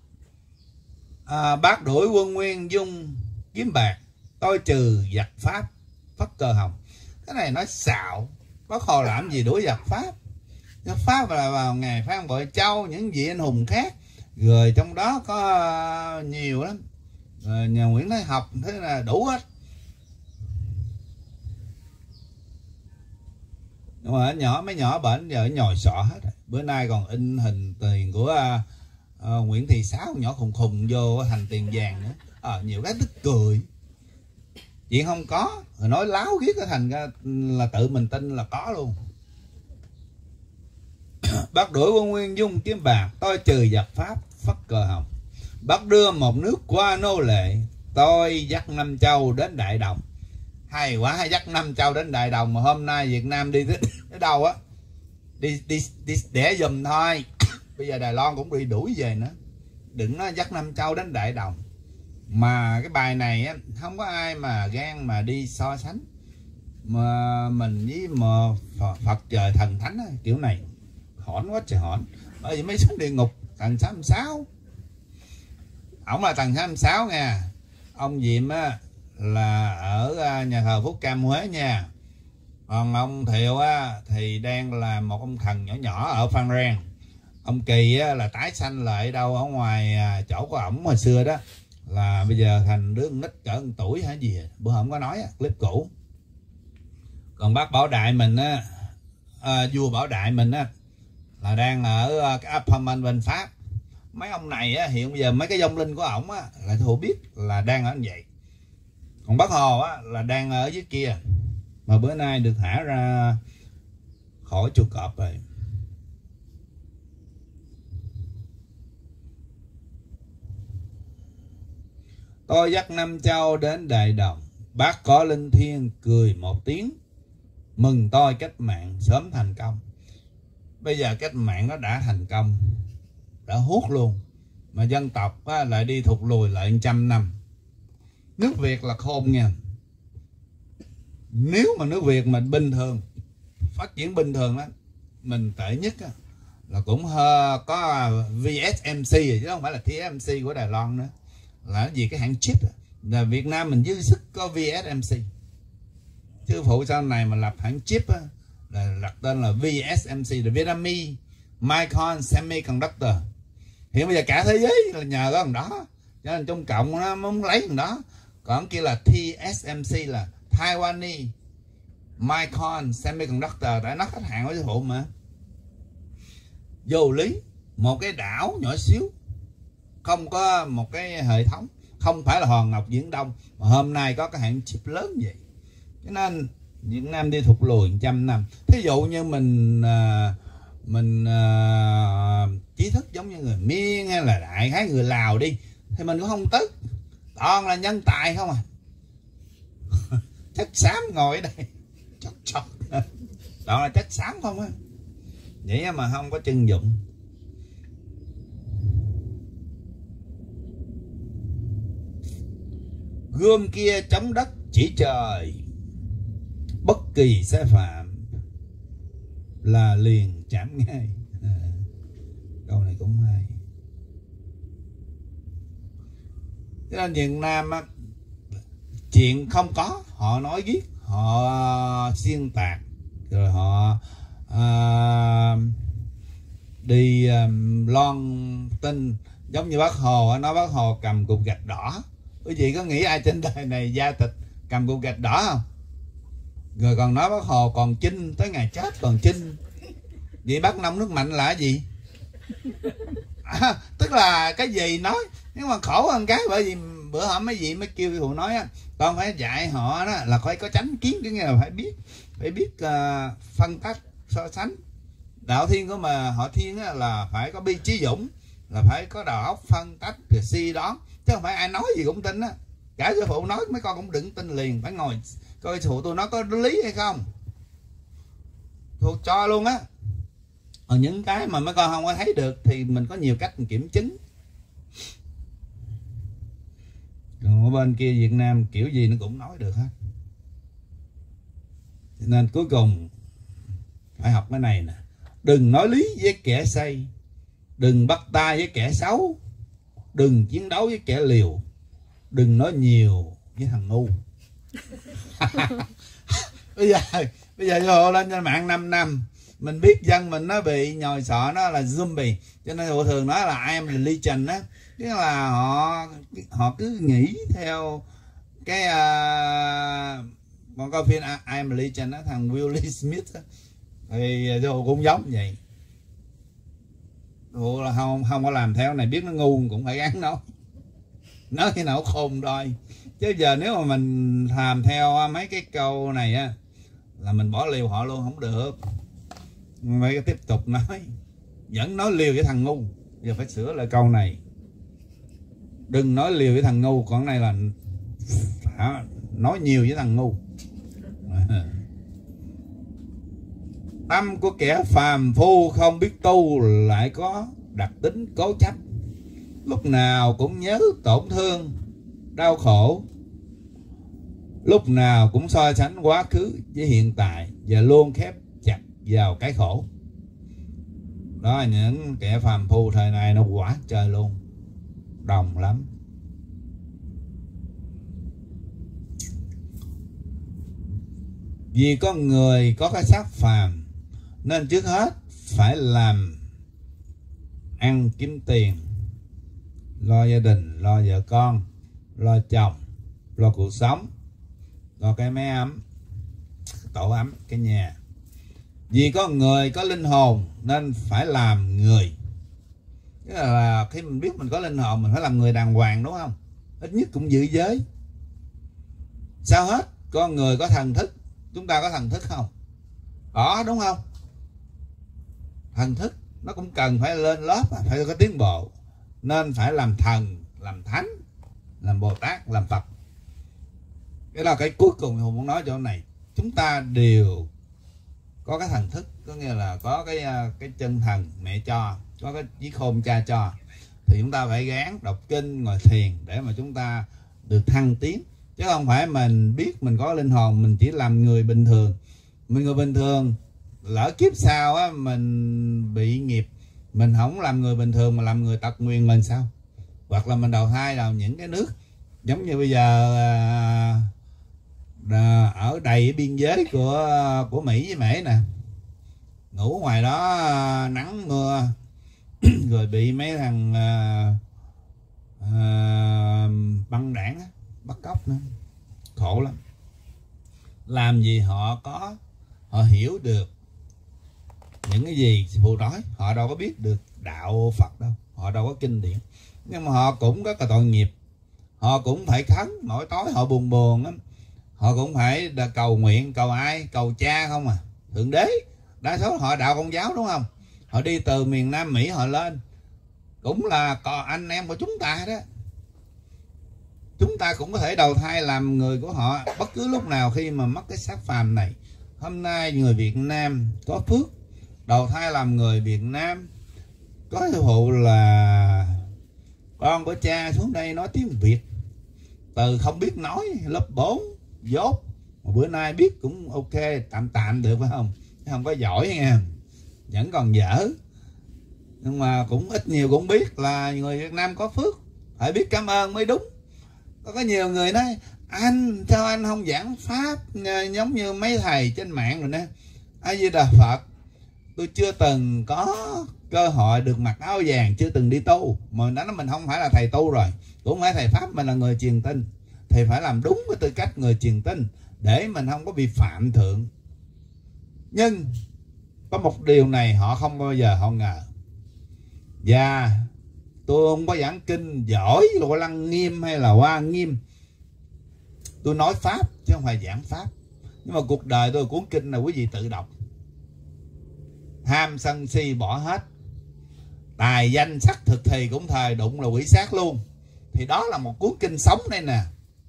À, bác đuổi quân nguyên dung kiếm bạc, tôi trừ giặc Pháp phất cờ hồng. Cái này nói xạo. Bác Hồ làm gì đuổi giặc Pháp? Giặc Pháp là vào ngày Phan Bội Châu, những vị anh hùng khác, rồi trong đó có nhiều lắm. Rồi nhà Nguyễn Thái Học, thế là đủ hết. Nhưng mà nhỏ mấy nhỏ bệnh giờ nhồi sọ hết. Bữa nay còn in hình tiền của uh, uh, Nguyễn Thị Sáu, nhỏ khùng khùng vô thành tiền vàng nữa. À, nhiều cái tức cười. Chuyện không có, rồi nói láo ghét cái thành ra là tự mình tin là có luôn. Bác đuổi quân nguyên dung kiếm bạc, tôi trừ giặc Pháp phất cờ hồng. Bác đưa một nước qua nô lệ, tôi dắt năm châu đến Đại Đồng. Hay quá, dắt năm châu đến Đại Đồng mà hôm nay Việt Nam đi tới đâu á, đi đi đi để giùm thôi. Bây giờ Đài Loan cũng bị đuổi về nữa. Đừng nói dắt năm châu đến Đại Đồng. Mà cái bài này á, không có ai mà gan mà đi so sánh mà mình với mà Phật trời thần thánh á, kiểu này hỗn quá trời hỗn. Bởi vì mấy xuống địa ngục tầng sáu mươi sáu, ổng là tầng sáu mươi sáu nha. Ông Diệm á là ở nhà thờ Phúc Cam Huế nha. Còn ông Thiệu á thì đang là một ông thần nhỏ nhỏ ở Phan Rang. Ông Kỳ á là tái sanh lại đâu ở ngoài chỗ của ổng hồi xưa đó, là bây giờ thành đứa nít cỡ một tuổi hả gì, bữa hôm có nói clip cũ. Còn bác Bảo Đại mình á, à, vua Bảo Đại mình á là đang ở cái apartment bên Pháp. Mấy ông này á, hiện bây giờ mấy cái vong linh của ổng á là tôi biết là đang ở như vậy. Còn bác Hồ á là đang ở dưới kia, mà bữa nay được thả ra khỏi chuột cọp rồi. Tôi dắt năm châu đến Đại Đồng, bác có linh thiêng cười một tiếng, mừng tôi cách mạng sớm thành công. Bây giờ cách mạng nó đã thành công, đã hút luôn, mà dân tộc á, lại đi thụt lùi lại trăm năm. Nước Việt là khôn nha. Nếu mà nước Việt mình bình thường, phát triển bình thường đó, mình tệ nhất đó, là cũng uh, có vê ét em xê chứ không phải là tê em xê của Đài Loan nữa. Là gì cái hãng chip đó. Là Việt Nam mình dư sức có vê ét em xê. Chứ phụ sau này mà lập hãng chip đó, là đặt tên là vê ét em xê, là Vietnamese Micron Semiconductor. Hiện bây giờ cả thế giới là nhờ cái thằng đó, cho nên Trung Cộng nó muốn lấy thằng đó. Còn kia là tê ét em xê là Taiwanese Micron Semiconductor, tại nó khách hàng của sư phụ mà. Vô lý, một cái đảo nhỏ xíu, không có một cái hệ thống, không phải là Hòn Ngọc Viễn Đông, mà hôm nay có cái hãng chip lớn vậy. Cho nên Việt Nam đi thụt lùi trăm năm. Thí dụ như mình mình uh, trí thức giống như người Miên hay là đại khái người Lào đi, thì mình cũng không tức, toàn là nhân tài không à. Chất xám ngồi ở đây chọc chọc, toàn là chất xám không á, vậy mà không có chân dụng. Gươm kia chống đất chỉ trời, bất kỳ sai phạm là liền chạm ngay. À, câu này cũng hay. Cho nên Việt Nam á, chuyện không có họ nói viết, họ xuyên tạc, rồi họ à, đi um, loan tin. Giống như Bác Hồ nói Bác Hồ cầm cục gạch đỏ. Quý vị có nghĩ ai trên đời này gia tịch cầm cục gạch đỏ không? Rồi còn nói Bác Hồ còn chinh tới ngày chết còn chinh. Vậy bác nông nước mạnh là cái gì? À, tức là cái gì nói, nhưng mà khổ hơn cái, bởi vì bữa hôm mấy vị mới kêu phụ nói á, con phải dạy họ đó là phải có chánh kiến, cái nghĩa là phải biết phải biết uh, phân tách so sánh. Đạo Thiên của mà họ Thiên á, là phải có bi trí dũng, là phải có đầu óc phân tách rồi suy đoán, chứ không phải ai nói gì cũng tin á. Cả sư phụ nói mấy con cũng đừng tin liền, phải ngồi coi sư phụ tôi nói có lý hay không, thuộc cho luôn á. Còn những cái mà mấy con không có thấy được thì mình có nhiều cách kiểm chứng. Còn ở bên kia Việt Nam kiểu gì nó cũng nói được hết. Nên cuối cùng phải học cái này nè, đừng nói lý với kẻ say, đừng bắt tay với kẻ xấu, đừng chiến đấu với kẻ liều, đừng nói nhiều với thằng ngu. Bây giờ bây giờ vô lên trên mạng năm năm mình biết dân mình nó bị nhồi sọ, nó là zombie, cho nên họ thường nói là I am religion á, tức là họ họ cứ nghĩ theo cái uh, còn coi phim I am religion á, thằng Will Smith á, thì họ cũng giống vậy. Họ là không không có làm theo này, biết nó ngu cũng phải gắng nói, nói khi nào khôn đôi. Chứ giờ nếu mà mình làm theo mấy cái câu này á là mình bỏ liều họ luôn không được. Phải tiếp tục nói, vẫn nói liều với thằng ngu. Giờ phải sửa lại câu này, đừng nói liều với thằng ngu, còn này là nói nhiều với thằng ngu. Tâm của kẻ phàm phu không biết tu lại có đặc tính cố chấp, lúc nào cũng nhớ tổn thương đau khổ, lúc nào cũng so sánh quá khứ với hiện tại và luôn khép chặt vào cái khổ. Đó là những kẻ phàm phu thời này nó quả trời luôn, đồng lắm. Vì con người có cái xác phàm nên trước hết phải làm ăn kiếm tiền, lo gia đình, lo vợ con, lo chồng, lo cuộc sống, lo cái mái ấm, tổ ấm, cái nhà. Vì có người có linh hồn nên phải làm người. Tức là khi mình biết mình có linh hồn, mình phải làm người đàng hoàng, đúng không? Ít nhất cũng giữ giới. Sao hết, con người có thần thức. Chúng ta có thần thức không? Có, đúng không? Thần thức nó cũng cần phải lên lớp, phải có tiến bộ, nên phải làm thần, làm thánh, làm Bồ Tát, làm Phật. Cái đó cái cuối cùng Hùng muốn nói chỗ này, chúng ta đều có cái thần thức, có nghĩa là có cái cái chân thần mẹ cho, có cái trí khôn cha cho, thì chúng ta phải gắng đọc kinh, ngồi thiền để mà chúng ta được thăng tiến. chứ không phải mình biết mình có linh hồn mình chỉ làm người bình thường. Mình người bình thường lỡ kiếp sau á mình bị nghiệp, mình không làm người bình thường mà làm người tật nguyền mình sao? Hoặc là mình đầu thai vào những cái nước giống như bây giờ à, ở đầy biên giới của của Mỹ với Mễ nè, ngủ ngoài đó nắng mưa rồi bị mấy thằng à, à, băng đảng bắt cóc nữa, khổ lắm. Làm gì họ có, họ hiểu được những cái gì phụ nói, họ đâu có biết được đạo Phật đâu, họ đâu có kinh điển, nhưng mà họ cũng rất là tội nghiệp. Họ cũng phải khấn, mỗi tối họ buồn buồn lắm, họ cũng phải cầu nguyện. Cầu ai? Cầu cha không à, Thượng Đế. Đa số họ đạo Công giáo đúng không? Họ đi từ miền Nam Mỹ họ lên, cũng là anh em của chúng ta đó. Chúng ta cũng có thể đầu thai làm người của họ bất cứ lúc nào khi mà mất cái xác phàm này. Hôm nay người Việt Nam có phước đầu thai làm người Việt Nam, có sư phụ là con của cha xuống đây nói tiếng Việt, từ không biết nói lớp bốn dốt mà bữa nay biết cũng ok, tạm tạm được phải không? Không có giỏi nha, vẫn còn dở, nhưng mà cũng ít nhiều cũng biết là người Việt Nam có phước, phải biết cảm ơn mới đúng. Có, có nhiều người nói anh sao anh không giảng pháp giống như mấy thầy trên mạng rồi nè. A Di Đà Phật, tôi chưa từng có cơ hội được mặc áo vàng, chưa từng đi tu, mà nói mình không phải là thầy tu rồi, cũng không phải thầy pháp, mình là người truyền tin, thì phải làm đúng với tư cách người truyền tin để mình không có bị phạm thượng. Nhưng có một điều này họ không bao giờ họ ngờ, và tôi không có giảng kinh giỏi là Lăng Nghiêm hay là Hoa Nghiêm, tôi nói pháp chứ không phải giảng pháp. Nhưng mà cuộc đời tôi cuốn kinh là quý vị tự đọc. Ham sân si bỏ hết, tài danh sắc thực thì cũng thời đụng là quỷ sát luôn. Thì đó là một cuốn kinh sống đây nè.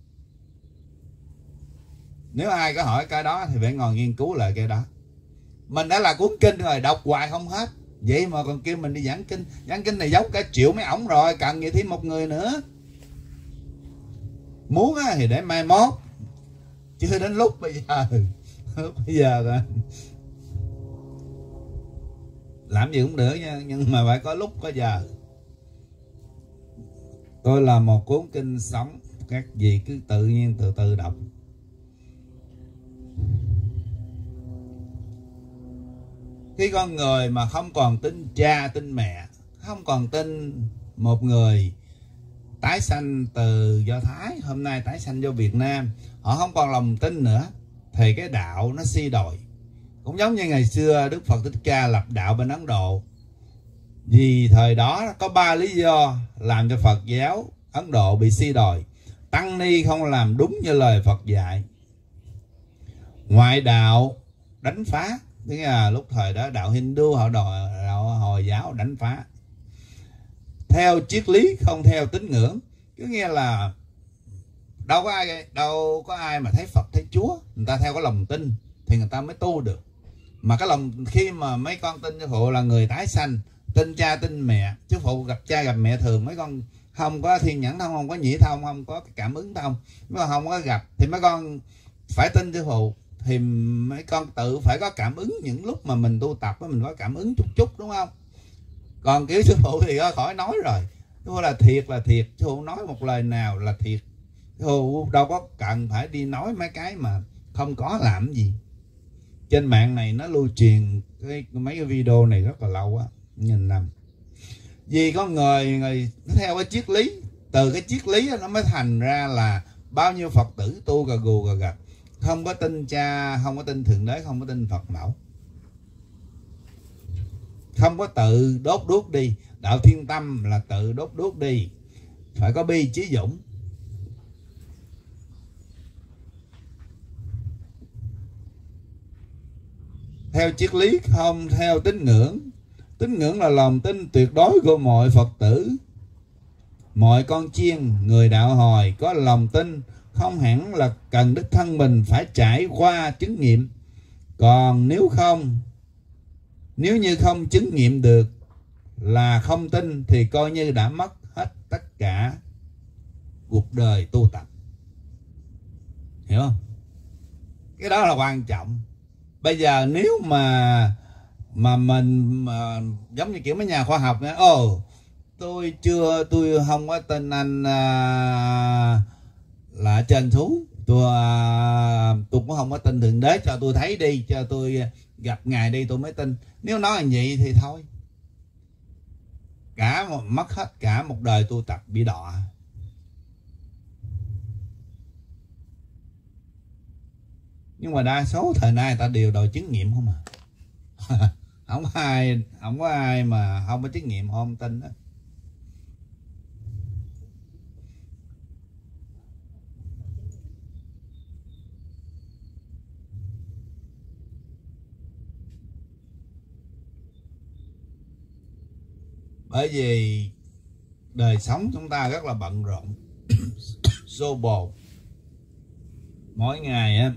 Nếu ai có hỏi cái đó thì phải ngồi nghiên cứu lại cái đó. Mình đã là cuốn kinh rồi, đọc hoài không hết, vậy mà còn kêu mình đi giảng kinh. Giảng kinh này giống cả triệu mấy ổng rồi, cần gì thêm một người nữa. Muốn thì để mai mốt, chưa đến lúc bây giờ. Lúc bây giờ rồi làm gì cũng được nha, nhưng mà phải có lúc có giờ. Tôi là một cuốn kinh sống, các vị cứ tự nhiên từ từ đọc. Khi con người mà không còn tin cha tin mẹ, không còn tin một người tái sanh từ Do Thái, hôm nay tái sanh vô Việt Nam, họ không còn lòng tin nữa, thì cái đạo nó suy đồi. Cũng giống như ngày xưa Đức Phật Thích Ca lập đạo bên Ấn Độ. Vì thời đó có ba lý do làm cho Phật giáo Ấn Độ bị suy đồi. Tăng ni không làm đúng như lời Phật dạy, ngoại đạo đánh phá, tức là lúc thời đó đạo Hindu họ đòi đạo Hồi giáo đánh phá, theo triết lý không theo tín ngưỡng. Cứ nghe là đâu có ai đâu có ai mà thấy Phật thấy Chúa, người ta theo cái lòng tin thì người ta mới tu được. Mà cái lòng khi mà mấy con tin sư phụ là người tái sanh, tin cha tin mẹ, sư phụ gặp cha gặp mẹ thường mấy con không có thiên nhãn thông, không có nhĩ thông, không có cái cảm ứng thông, mấy con không có gặp thì mấy con phải tin sư phụ. Thì mấy con tự phải có cảm ứng, những lúc mà mình tu tập mình có cảm ứng chút chút đúng không? Còn kiểu sư phụ thì khỏi nói rồi, sư phụ là thiệt là thiệt, sư phụ nói một lời nào là thiệt, sư phụ đâu có cần phải đi nói mấy cái mà không có làm gì. Trên mạng này nó lưu truyền cái, mấy cái video này rất là lâu á, nghìn năm. Vì có người, người theo cái triết lý, từ cái triết lý đó, nó mới thành ra là bao nhiêu Phật tử tu gà gù gà gật, không có tin cha, không có tin Thượng Đế, không có tin Phật mẫu, không có tự đốt đuốc đi. Đạo Thiên Tâm là tự đốt đuốc đi, phải có bi chí dũng. Theo triết lý không theo tín ngưỡng. Tín ngưỡng là lòng tin tuyệt đối của mọi Phật tử, mọi con chiên, người đạo Hồi có lòng tin không hẳn là cần đích thân mình phải trải qua chứng nghiệm. Còn nếu không, nếu như không chứng nghiệm được là không tin thì coi như đã mất hết tất cả cuộc đời tu tập. hiểu không? Cái đó là quan trọng. Bây giờ nếu mà mà mình mà, giống như kiểu mấy nhà khoa học nữa, ồ tôi chưa tôi không có tin anh à, là trên xuống, tôi à, tôi cũng không có tin Thượng Đế, cho tôi thấy đi, cho tôi gặp Ngài đi tôi mới tin. Nếu nói như vậy thì thôi, cả một, mất hết cả một đời tu tập bị đọa. Nhưng mà đa số thời nay ta đều đòi chứng nghiệm không à. Không có ai không có ai mà không có chứng nghiệm không tin đó. Bởi vì đời sống chúng ta rất là bận rộn, xô bồ. Mỗi ngày á,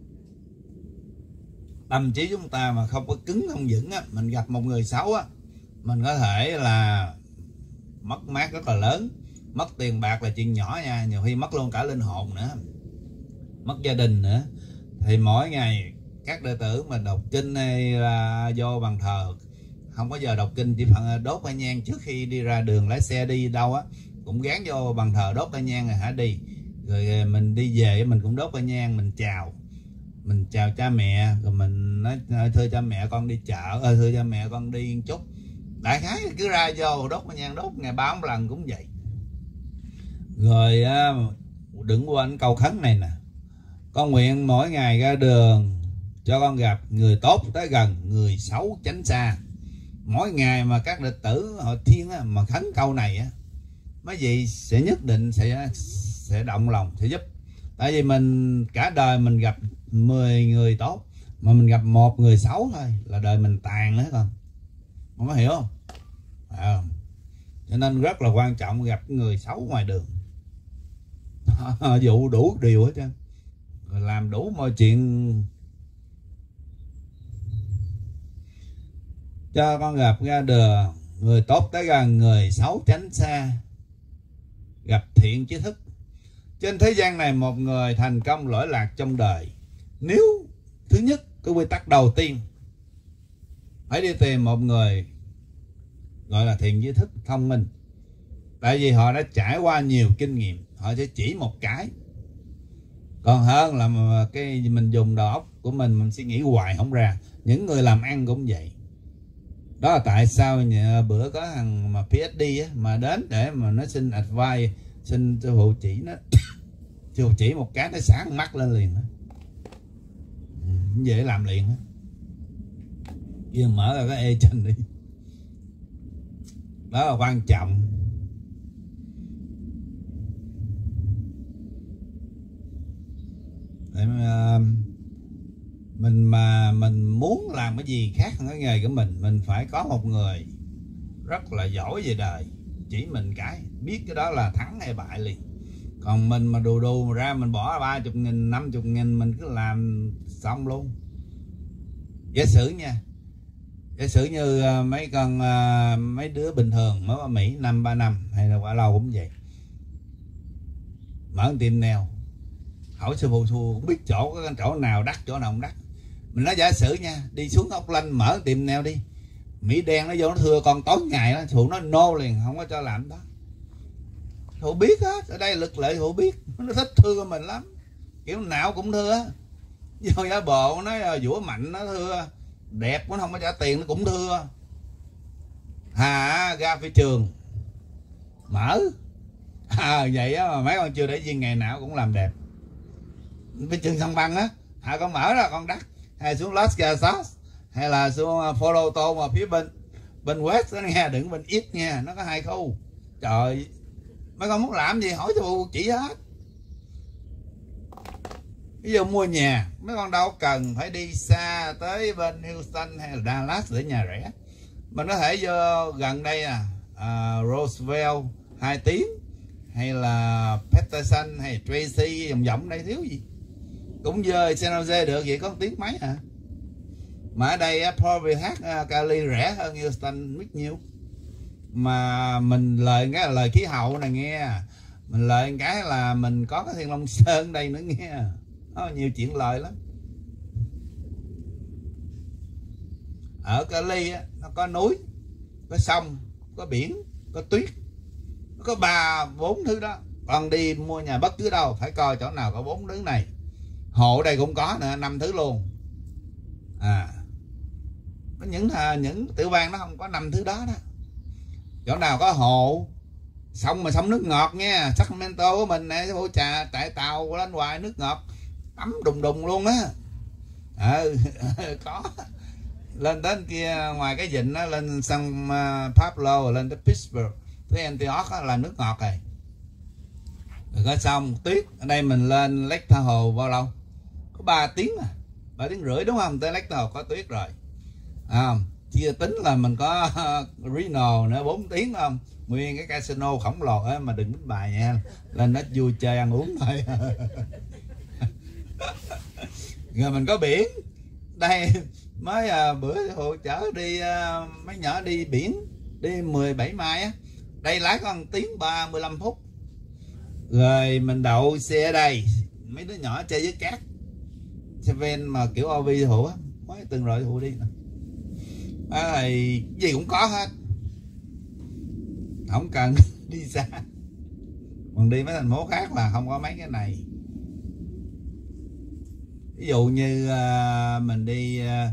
tâm trí chúng ta mà không có cứng không vững á, mình gặp một người xấu á, mình có thể là mất mát rất là lớn. Mất tiền bạc là chuyện nhỏ nha, nhiều khi mất luôn cả linh hồn nữa, mất gia đình nữa. Thì mỗi ngày các đệ tử mà đọc kinh hay là vô bàn thờ, không có giờ đọc kinh, chỉ phần đốt cây nhang trước khi đi ra đường, lái xe đi đâu á cũng gán vô bàn thờ đốt cây nhang rồi hả đi. Rồi mình đi về mình cũng đốt cây nhang, mình chào mình chào cha mẹ, rồi mình nói thưa cha mẹ con đi chợ, ơi thưa cha mẹ con đi một chút. Đại khái cứ ra vô đốt cây nhang, đốt ngày ba bốn lần cũng vậy. Rồi đừng quên câu khấn này nè: con nguyện mỗi ngày ra đường cho con gặp người tốt tới gần, người xấu tránh xa. Mỗi ngày mà các đệ tử hội thiên á, mà khấn câu này á, mấy vị sẽ nhất định sẽ sẽ động lòng, sẽ giúp. Tại vì mình cả đời mình gặp mười người tốt mà mình gặp một người xấu thôi là đời mình tàn nữa con. Không có hiểu không? À, cho nên rất là quan trọng gặp người xấu ngoài đường. Dụ đủ điều hết trơn, rồi làm đủ mọi chuyện cho con gặp ra đường, người tốt tới gần, người xấu tránh xa. Gặp thiện trí thức. Trên thế gian này một người thành công lỗi lạc trong đời, nếu thứ nhất, cái quy tắc đầu tiên phải đi tìm một người gọi là thiện trí thức thông minh. Tại vì họ đã trải qua nhiều kinh nghiệm, họ sẽ chỉ một cái. Còn hơn là mà cái mình dùng đầu óc của mình mình suy nghĩ hoài không ra. Những người làm ăn cũng vậy. Đó là tại sao bữa có thằng mà PhD á, mà đến để mà nó xin advice, xin sư phụ chỉ nó, sư phụ chỉ một cái nó sáng mắt lên liền đó. Ừ, dễ làm liền đó. Kia mở ra cái e trên đi. Đó là quan trọng. Để mà mình mà mình muốn làm cái gì khác hơn cái nghề của mình, mình phải có một người rất là giỏi về đời chỉ mình cái, biết cái đó là thắng hay bại liền. Còn mình mà đù đù mà ra mình bỏ ba chục nghìn, năm chục nghìn mình cứ làm xong luôn. Giả sử nha, giả sử như mấy con mấy đứa bình thường mới qua Mỹ năm ba năm hay là qua lâu cũng vậy, mở tiệm nail, hỏi sư phụ, sư phụ cũng biết chỗ có chỗ nào đắt chỗ nào không đắt. Mình nói giả sử nha, đi xuống Ốc Lanh mở tiệm nail đi, Mỹ đen nó vô nó thưa con tối ngày đó, sư phụ nó nô liền, không có cho làm đó. Sư phụ biết hết, ở đây lực lệ sư phụ biết, nó thích thưa mình lắm, kiểu nào cũng thưa. Vô giả bộ nói vũa mạnh nó thưa, đẹp nó không có trả tiền nó cũng thưa. Hà ra phi trường mở à, vậy á mà mấy con chưa để viên ngày nào cũng làm đẹp. Phi trường sông băng á, à con mở ra con đắt, hay xuống Las Casas hay là xuống Polo Tô mà phía bên bên West nó nghe, đừng bên ít nha, nó có hai khu. Trời, mấy con muốn làm gì hỏi cho chỉ hết. Ví dụ mua nhà, mấy con đâu cần phải đi xa tới bên Houston hay là Dallas để nhà rẻ. Mình có thể vô gần đây à, à Roseville hai tiếng, hay là Peterson hay Tracy vòng vòng đây thiếu gì. Cũng về San Jose được vậy, có một tiếng mấy à. Mà ở đây Provi hát Cali rẻ hơn Houston biết nhiêu. Mà mình lời cái là lời khí hậu này nghe, mình lời cái là mình có cái Thiên Long Sơn đây nữa nghe. Nó nhiều chuyện lời lắm. Ở Cali á, nó có núi, có sông, có biển, có tuyết, nó có ba bốn thứ đó. Còn đi mua nhà bất cứ đâu phải coi chỗ nào có bốn thứ này. Hồ đây cũng có nữa, năm thứ luôn. À, những những tiểu bang nó không có năm thứ đó đó. Chỗ nào có hồ, sông mà sông nước ngọt nha, Sacramento của mình nè, phố trà chạy tàu lên hoài nước ngọt, tắm đùng đùng luôn á. Ừ, có. Lên đến kia ngoài cái vịnh đó, lên San Pablo, lên tới Pittsburgh, tới Antioch đó, là nước ngọt rồi. Rồi có xong tuyết. Ở đây mình lên Lake Tahoe bao lâu? Có ba tiếng à, ba tiếng rưỡi đúng không? Tới Lake Tahoe có tuyết rồi. À, chia tính là mình có Reno nữa bốn tiếng không? Nguyên cái casino khổng lồ á, mà đừng đánh bài nha. Lên đó vui chơi ăn uống thôi. Rồi mình có biển. Đây mới à, bữa hỗ chở đi à, mấy nhỏ đi biển, đi mười bảy mai á. Đây lái có một tiếng ba mươi lăm phút. Rồi mình đậu xe ở đây, mấy đứa nhỏ chơi với cát, xe ven mà kiểu ô vê hụ á, mới từng rồi hụ đi nè. À, thì gì cũng có hết, không cần đi xa. Còn đi mấy thành phố khác là không có mấy cái này. Ví dụ như uh, mình đi uh,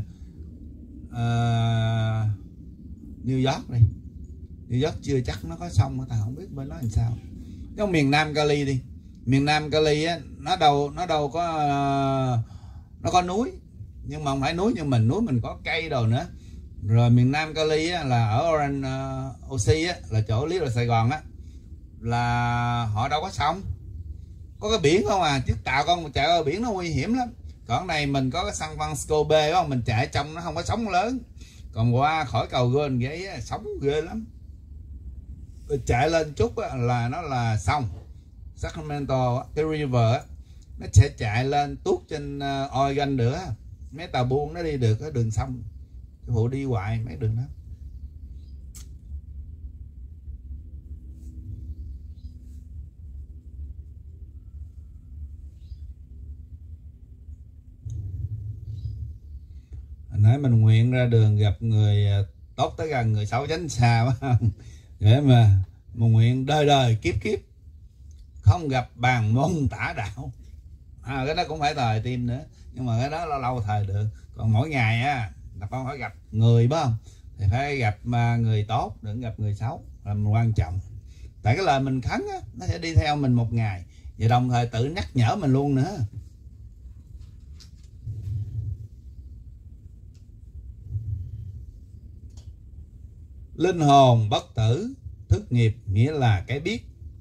uh, New York đi. New York chưa chắc nó có sông, ta không biết bên đó làm sao. Giống miền Nam Cali đi, miền Nam Cali á, nó đâu nó đâu có uh, nó có núi, nhưng mà không phải núi như mình, núi mình có cây đồ nữa. Rồi miền Nam Cali á, là ở Orange uh, ô xê á, là chỗ Lý Rồi Sài Gòn á, là họ đâu có sông, có cái biển không à, chiếc tàu con chạy ở biển nó nguy hiểm lắm. Còn này mình có cái San Francisco Bay không, mình chạy trong nó không có sóng lớn. Còn qua khỏi cầu Golden Gate á, sóng ghê lắm. Rồi chạy lên chút á, là nó là sông Sacramento, cái river á, nó sẽ chạy lên tuốt trên uh, Oregon nữa. Mấy tàu buôn nó đi được cái đường sông, phụ đi hoài mấy đường đó. Hồi nãy mình nguyện ra đường gặp người tốt tới gần, người xấu tránh xa quá. Để mà một nguyện đời đời kiếp kiếp không gặp bàn môn tả đạo. À, cái đó cũng phải thời tim nữa, nhưng mà cái đó lâu lâu thời được. Còn mỗi ngày á là con phải gặp người phải không, thì phải gặp người tốt, đừng gặp người xấu là quan trọng. Tại cái lời mình khấn á, nó sẽ đi theo mình một ngày, và đồng thời tự nhắc nhở mình luôn nữa. Linh hồn bất tử, thức nghiệp nghĩa là cái biết,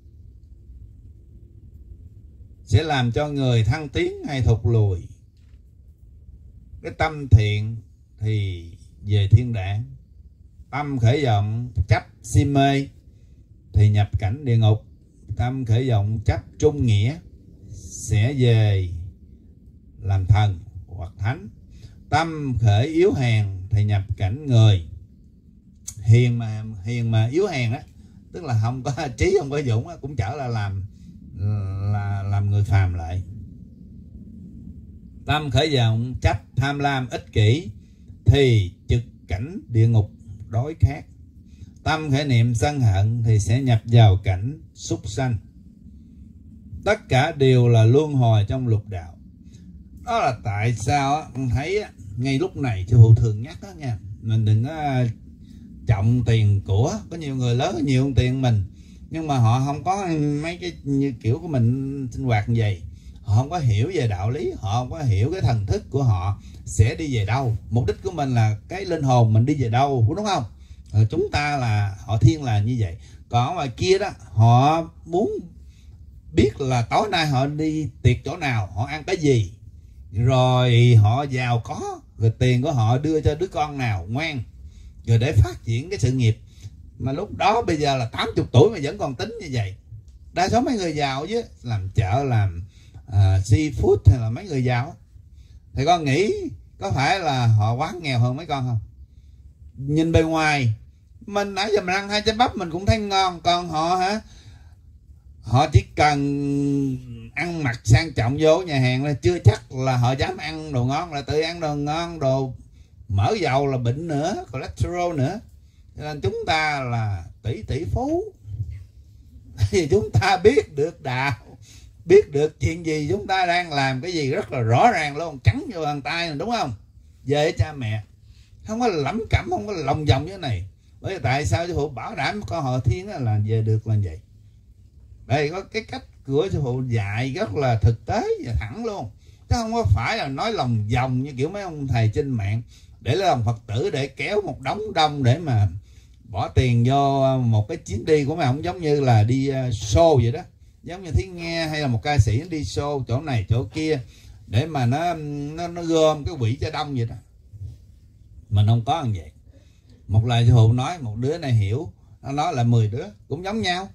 sẽ làm cho người thăng tiến hay thụt lùi. Cái tâm thiện thì về thiên đàng, tâm khởi vọng chấp si mê thì nhập cảnh địa ngục. Tâm khởi vọng chấp trung nghĩa sẽ về làm thần hoặc thánh. Tâm khởi yếu hèn thì nhập cảnh người. Hiền mà hiền mà yếu hèn á, tức là không có trí, không có dũng á, cũng trở là làm là làm người phàm lại. Tâm khởi vọng chấp tham lam ích kỷ thì trực cảnh địa ngục đối khác. Tâm khởi niệm sân hận thì sẽ nhập vào cảnh súc sanh. Tất cả đều là luân hồi trong lục đạo. Đó là tại sao á, con thấy á, ngay lúc này sư phụ thường nhắc đó nha, mình đừng có trọng tiền của. Có nhiều người lớn nhiều hơn tiền mình, nhưng mà họ không có mấy cái như kiểu của mình sinh hoạt như vậy. Họ không có hiểu về đạo lý, họ không có hiểu cái thần thức của họ sẽ đi về đâu. Mục đích của mình là cái linh hồn mình đi về đâu, đúng không? Rồi chúng ta là họ thiên là như vậy. Còn ngoài kia đó, họ muốn biết là tối nay họ đi tiệc chỗ nào, họ ăn cái gì, rồi họ giàu có, rồi tiền của họ đưa cho đứa con nào ngoan, rồi để phát triển cái sự nghiệp. Mà lúc đó bây giờ là tám mươi tuổi mà vẫn còn tính như vậy. Đa số mấy người giàu chứ, làm chợ, làm uh, seafood hay là mấy người giàu, thì con nghĩ có phải là họ quá nghèo hơn mấy con không? Nhìn bề ngoài mình nãy giờ mình ăn hai trái bắp mình cũng thấy ngon, còn họ hả, họ chỉ cần ăn mặc sang trọng vô nhà hàng là chưa chắc là họ dám ăn đồ ngon, là tự ăn đồ ngon, đồ mỡ dầu là bệnh nữa, cholesterol nữa. Cho nên chúng ta là tỷ tỷ phú thì chúng ta biết được đạo, biết được chuyện gì chúng ta đang làm cái gì rất là rõ ràng luôn, trắng vô bàn tay này, đúng không? Về cha mẹ không có lẩm cẩm, không có lòng vòng như thế này. Bởi vì tại sao sư phụ bảo đảm con họ thiên là về được là vậy. Đây có cái cách của sư phụ dạy rất là thực tế và thẳng luôn, chứ không có phải là nói lòng vòng như kiểu mấy ông thầy trên mạng để lấy lòng Phật tử để kéo một đống đông để mà bỏ tiền vô một cái chuyến đi của mấy ông, giống như là đi show vậy đó, giống như Thí Nghe hay là một ca sĩ đi show chỗ này chỗ kia để mà nó nó, nó gom cái quỹ cho đông vậy đó. Mình không có như vậy. Một lời sư phụ nói, một đứa này hiểu, nó nói là mười đứa cũng giống nhau.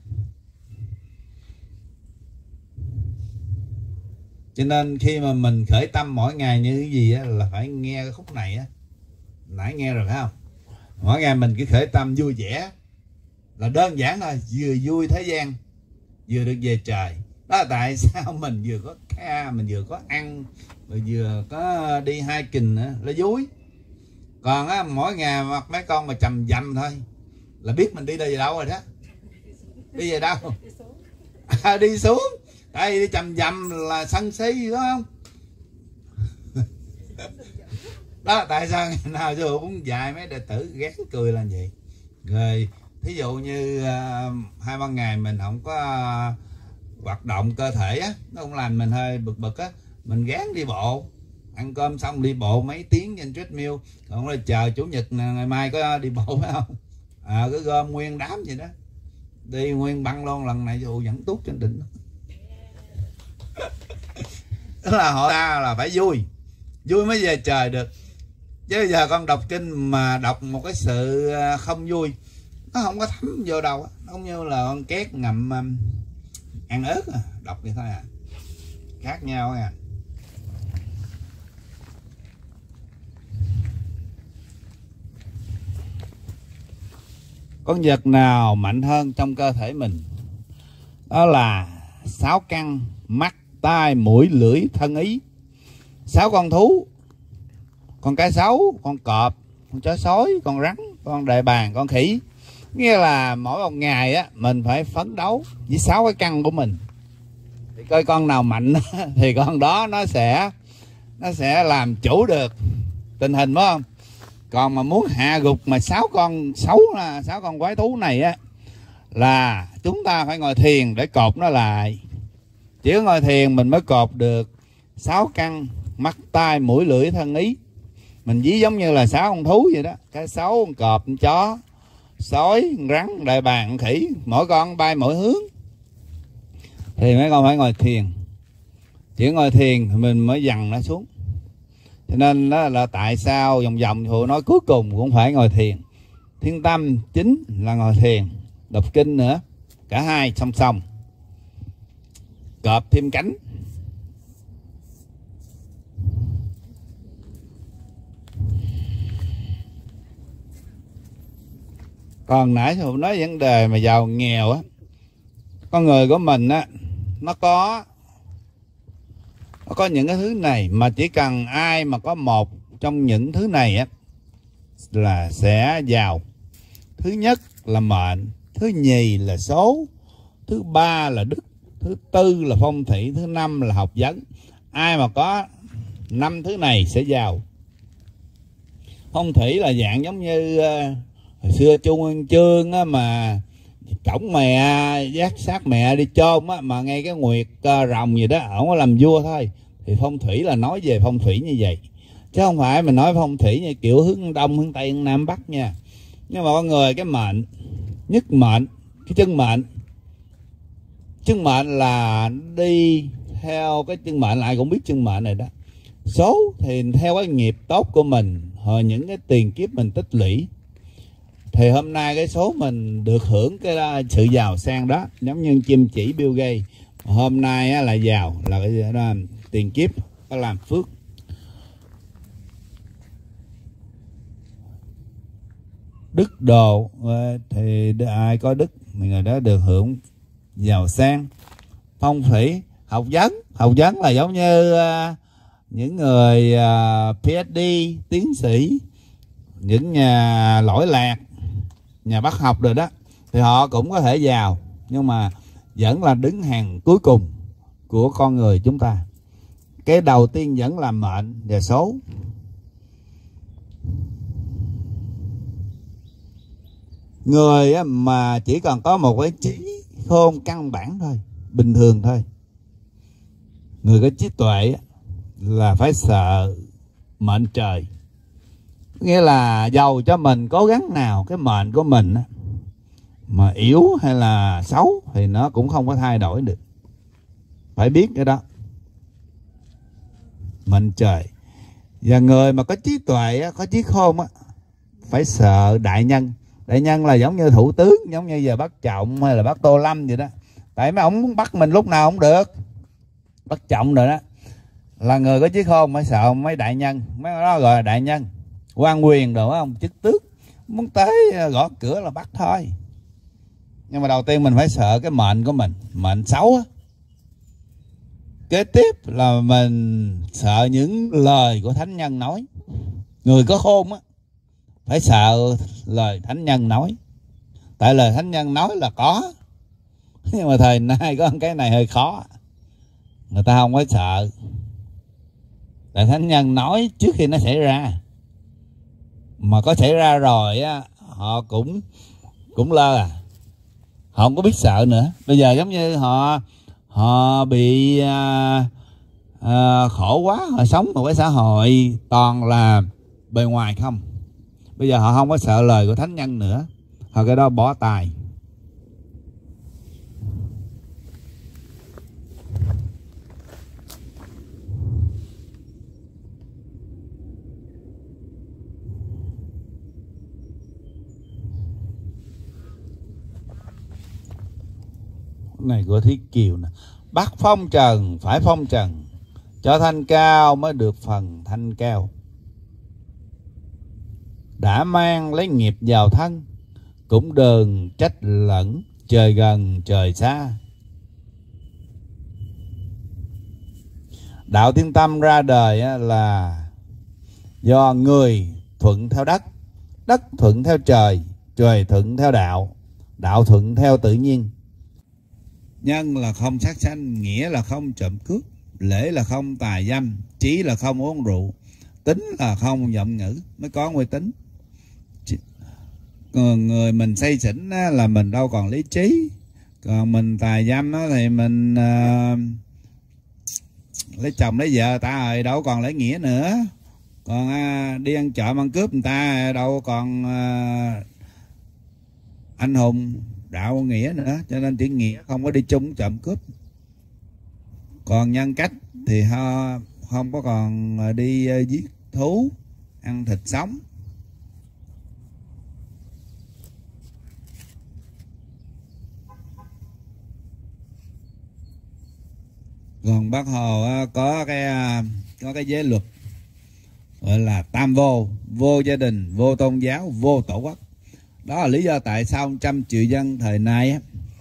Cho nên khi mà mình khởi tâm mỗi ngày như cái gì á, là phải nghe cái khúc này á. Nãy nghe rồi phải không? Mỗi ngày mình cứ khởi tâm vui vẻ là đơn giản thôi, vừa vui thế gian vừa được về trời. Đó là tại sao mình vừa có ca, mình vừa có ăn, rồi vừa có đi hiking nữa là vui. Còn á, mỗi ngày mặc mấy con mà chầm dầm thôi là biết mình đi đi về đâu rồi đó. Đi về đâu? À, đi xuống. Tại vì đi chầm dầm là sân si, đúng không? Đó là tại sao ngày nào sư phụ cũng dạy mấy đệ tử ghét cười là vậy. Rồi thí dụ như uh, hai ba ngày mình không có uh, hoạt động cơ thể á, nó cũng làm mình hơi bực bực á, mình gán đi bộ, ăn cơm xong đi bộ mấy tiếng trên treadmill, còn là chờ chủ nhật ngày mai có đi bộ phải không? À, cứ gom nguyên đám vậy đó, đi nguyên băng luôn. Lần này sư phụ vẫn tút trên đỉnh. Tức là họ ta là phải vui, vui mới về trời được. Chứ bây giờ con đọc kinh mà đọc một cái sự không vui, nó không có thấm vô đâu. Nó không như là con két ngậm um, ăn ớt à. Đọc vậy thôi à, khác nhau à. Con vật nào mạnh hơn trong cơ thể mình? Đó là sáu căn: mắt, tai, mũi, lưỡi, thân, ý. Sáu con thú: con cá sấu, con cọp, con chó sói, con rắn, con đại bàng, con khỉ. Nghĩa là mỗi một ngày á mình phải phấn đấu với sáu cái căn của mình, thì coi con nào mạnh thì con đó nó sẽ nó sẽ làm chủ được tình hình, phải không? Còn mà muốn hạ gục mà sáu con xấu là sáu con quái thú này á, là chúng ta phải ngồi thiền để cột nó lại. Chỉ có ngồi thiền mình mới cột được sáu căn: mắt, tai, mũi, lưỡi, thân, ý. Mình ví giống như là sáu con thú vậy đó: cá sấu, con cọp, con chó, sói, con rắn, con đại bàng, con khỉ. Mỗi con bay mỗi hướng thì mấy con phải ngồi thiền. Chỉ ngồi thiền thì mình mới dằn nó xuống. Cho nên đó là tại sao vòng vòng phụ nói cuối cùng cũng phải ngồi thiền. Thiên tâm chính là ngồi thiền, đọc kinh nữa, cả hai song song. Cọp thêm cánh. Còn nãy tôi nói vấn đề mà giàu nghèo á, con người của mình á, nó có nó có những cái thứ này, mà chỉ cần ai mà có một trong những thứ này á là sẽ giàu. Thứ nhất là mệnh, thứ nhì là số, thứ ba là đức, thứ tư là phong thủy, thứ năm là học vấn. Ai mà có năm thứ này sẽ giàu. Phong thủy là dạng giống như uh, hồi xưa Chu Nguyên Chương á, mà cổng mẹ giác sát mẹ đi chôn á, mà ngay cái nguyệt uh, rồng gì đó ổng có làm vua thôi. Thì phong thủy là nói về phong thủy như vậy, chứ không phải mình nói phong thủy như kiểu hướng đông, hướng tây, hướng nam, bắc nha. Nhưng mà con người cái mệnh, nhất mệnh, cái chân mệnh, chân mệnh là đi theo cái chân mệnh, lại cũng biết chân mệnh này đó. Số thì theo cái nghiệp tốt của mình, hồi những cái tiền kiếp mình tích lũy, thì hôm nay cái số mình được hưởng cái sự giàu sang đó. Giống như chim chỉ Bill Gates hôm nay á, là giàu là cái đó, tiền kiếp có làm phước. Đức độ thì ai có đức thì người đó được hưởng giàu sang, phong thủy. Học vấn, học vấn là giống như uh, những người uh, PhD, tiến sĩ, những nhà lỗi lạc, nhà bác học rồi đó, thì họ cũng có thể giàu, nhưng mà vẫn là đứng hàng cuối cùng của con người chúng ta. Cái đầu tiên vẫn là mệnh và số. Người mà chỉ cần có một cái trí khôn căn bản thôi, bình thường thôi, người có trí tuệ là phải sợ mệnh trời. Nghĩa là giàu cho mình cố gắng nào, cái mệnh của mình mà yếu hay là xấu thì nó cũng không có thay đổi được. Phải biết cái đó. Mệnh trời. Và người mà có trí tuệ, có trí khôn á, phải sợ đại nhân. Đại nhân là giống như thủ tướng, giống như giờ bác Trọng hay là bác Tô Lâm vậy đó. Tại mấy ông muốn bắt mình lúc nào không được. Bác Trọng rồi đó. Là người có trí khôn phải sợ mấy đại nhân. Mấy đó gọi là đại nhân. Quan quyền rồi không? Chức tước. Muốn tới gõ cửa là bắt thôi. Nhưng mà đầu tiên mình phải sợ cái mệnh của mình. Mệnh xấu á. Kế tiếp là mình sợ những lời của thánh nhân nói. Người có khôn á phải sợ lời thánh nhân nói. Tại lời thánh nhân nói là có. Nhưng mà thời nay có cái này hơi khó. Người ta không có sợ. Tại thánh nhân nói trước khi nó xảy ra. Mà có xảy ra rồi á, họ cũng cũng lơ à. Họ không có biết sợ nữa. Bây giờ giống như họ họ bị à, à, khổ quá, họ sống một cái xã hội toàn là bề ngoài không. Bây giờ họ không có sợ lời của thánh nhân nữa. Họ cái đó bỏ tài. Này của Thiết Kiều nè. Bắt phong trần phải phong trần, cho thanh cao mới được phần thanh cao. Đã mang lấy nghiệp vào thân, cũng đừng trách lẫn trời gần trời xa. Đạo Thiên Tâm ra đời là do người thuận theo đất, đất thuận theo trời, trời thuận theo đạo, đạo thuận theo tự nhiên. Nhân là không sát sanh, nghĩa là không trộm cướp, lễ là không tà dâm, trí là không uống rượu, tính là không vọng ngữ, mới có nguy tính. Còn người mình say xỉn là mình đâu còn lý trí. Còn mình tà dâm thì mình uh, lấy chồng lấy vợ ta rồi đâu còn lễ nghĩa nữa. Còn uh, đi ăn trộm ăn cướp người ta đâu còn uh, anh hùng đạo nghĩa nữa. Cho nên chữ nghĩa không có đi chung trộm cướp. Còn nhân cách thì họ không có còn đi uh, giết thú, ăn thịt sống. Còn Bác Hồ có cái có cái giới luật gọi là tam vô: vô gia đình, vô tôn giáo, vô tổ quốc. Đó là lý do tại sao trăm triệu dân thời nay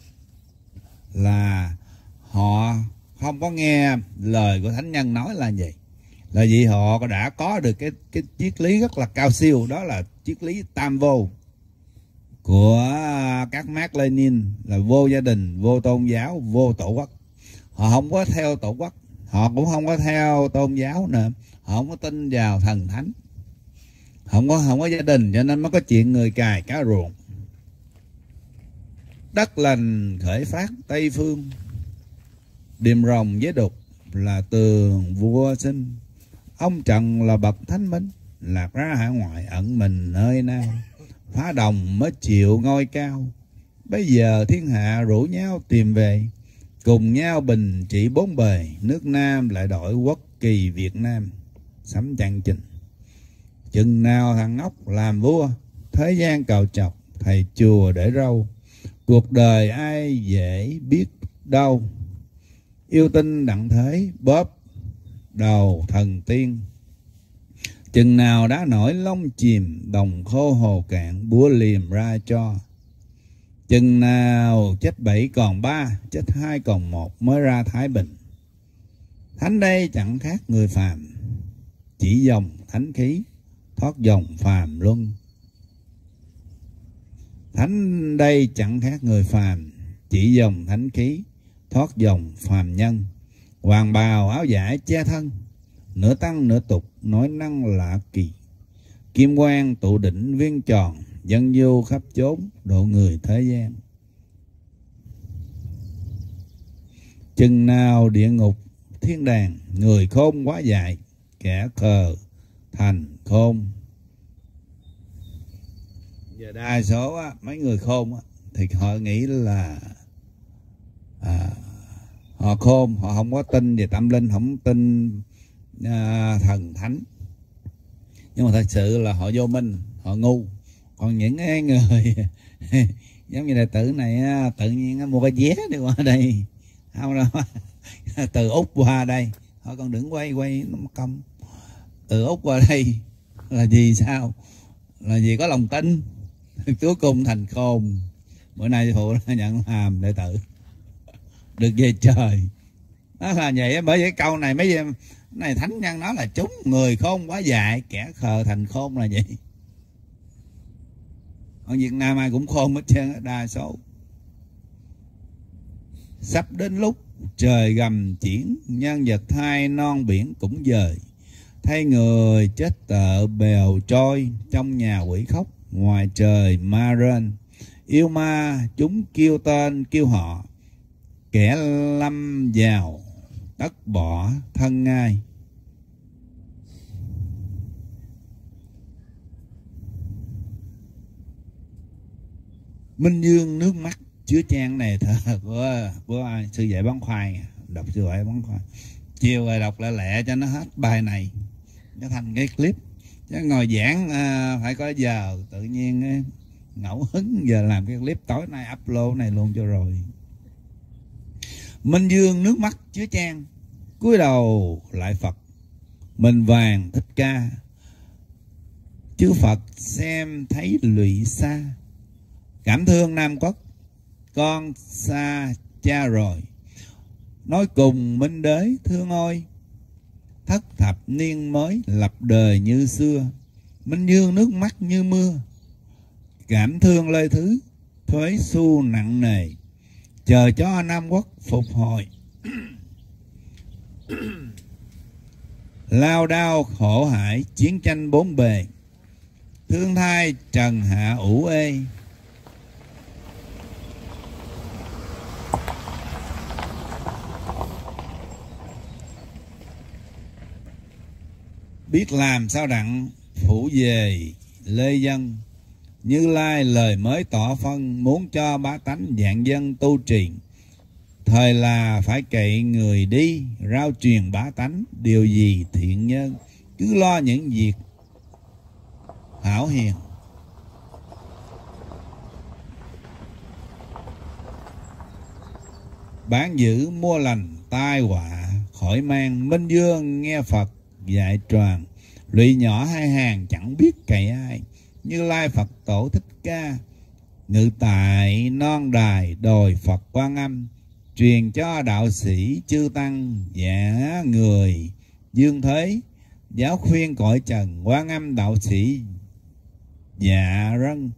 là họ không có nghe lời của thánh nhân nói là gì. Là vì họ đã có được cái cái triết lý rất là cao siêu, đó là triết lý tam vô của các Mác Lênin, là vô gia đình, vô tôn giáo, vô tổ quốc. Họ không có theo tổ quốc, họ cũng không có theo tôn giáo nữa, họ không có tin vào thần thánh, không có không có gia đình, cho nên mới có chuyện người cài cá ruộng. Đất lành khởi phát Tây phương, điềm rồng với đục là tường vua sinh. Ông Trần là bậc thánh minh, lạc ra hải ngoại ẩn mình nơi nào. Phá đồng mới chịu ngôi cao, bây giờ thiên hạ rủ nhau tìm về. Cùng nhau bình trị bốn bề, nước Nam lại đổi quốc kỳ Việt Nam. Sấm chăn trình. Chừng nào thằng ngốc làm vua, thế gian cào chọc, thầy chùa để râu. Cuộc đời ai dễ biết đâu, yêu tinh đặng thế bóp đầu thần tiên. Chừng nào đã nổi lông chìm, đồng khô hồ cạn, búa liềm ra cho. Chừng nào chết bảy còn ba, chết hai còn một mới ra thái bình. Thánh đây chẳng khác người phàm, chỉ dòng thánh khí thoát dòng phàm luân. Thánh đây chẳng khác người phàm, chỉ dòng thánh khí thoát dòng phàm nhân. Hoàng bào áo vải che thân, nửa tăng nửa tục nói năng lạ kỳ. Kim quan tụ đỉnh viên tròn, dân du khắp chốn độ người thế gian. Chừng nào địa ngục thiên đàng, người khôn quá dại, kẻ khờ thành khôn. Giờ đa số á, mấy người khôn á, thì họ nghĩ là à, họ khôn, họ không có tin về tâm linh, không tin à, thần thánh. Nhưng mà thật sự là họ vô minh, họ ngu. Còn những cái người giống như đệ tử này á, tự nhiên mua cái vé đi qua đây, không đâu từ Úc qua đây, họ còn đừng quay quay nó mất công. Từ Úc qua đây là vì sao? Là vì có lòng tin, cuối cùng thành khôn. Bữa nay phụ nhận làm đệ tử được về trời. Đó là vậy. Bởi vậy câu này mấy này thánh nhân nói là chúng người khôn quá dại, kẻ khờ thành khôn là vậy. Ở Việt Nam ai cũng khôn hết trơn, đa số. Sắp đến lúc trời gầm chuyển, nhân vật thai non biển cũng dời. Thấy người chết tợ bèo trôi, trong nhà quỷ khóc, ngoài trời ma rên. Yêu ma chúng kêu tên kêu họ, kẻ lâm vào tất bỏ thân ngay. Minh Dương nước mắt chứa chan này thơ của, của ai? Sư dạy Bán Khoai, đọc sư dạy Bán Khoai. Chiều rồi đọc lại lẹ cho nó hết bài này, nó thành cái clip. Chứ ngồi giảng à, phải có giờ, tự nhiên á, ngẫu hứng giờ làm cái clip tối nay upload này luôn cho rồi. Minh Dương nước mắt chứa chan, cúi đầu lại Phật, mình vàng Thích Ca. Chư Phật xem thấy lụy xa, cảm thương Nam Quốc, con xa cha rồi. Nói cùng Minh Đế thương ôi, thất thập niên mới lập đời như xưa. Minh Dương nước mắt như mưa, cảm thương Lê Thứ, thuế xu nặng nề, chờ cho Nam Quốc phục hồi. Lao đao khổ hải, chiến tranh bốn bề, thương thai trần hạ ủ ê. Biết làm sao đặng phủ về lê dân, Như Lai lời mới tỏ phân, muốn cho bá tánh vạn dân tu trì. Thời là phải cậy người đi, rao truyền bá tánh, điều gì thiện nhân, cứ lo những việc hảo hiền. Bán giữ mua lành tai họa khỏi mang. Minh Dương nghe Phật dạy tròn, lụy nhỏ hai hàng chẳng biết cậy ai. Như Lai Phật tổ Thích Ca, ngự tại non đài đồi Phật Quan Âm, truyền cho đạo sĩ chư tăng giả người dương thế, giáo khuyên cõi trần Quan Âm đạo sĩ dạ rân.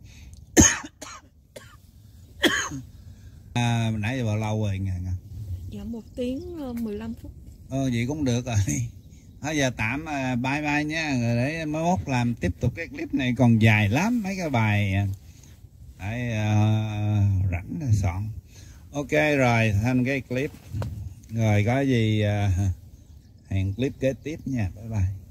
À, nãy giờ bao lâu rồi nghe? Dạ một tiếng mười lăm phút. Ờ vậy cũng được rồi. Bây giờ tạm uh, bye bye nha, rồi để mới mốt làm tiếp tục cái clip này, còn dài lắm mấy cái bài để uh, rảnh là soạn. Ok rồi, thành cái clip rồi có gì uh, hẹn clip kế tiếp nha. Bye bye.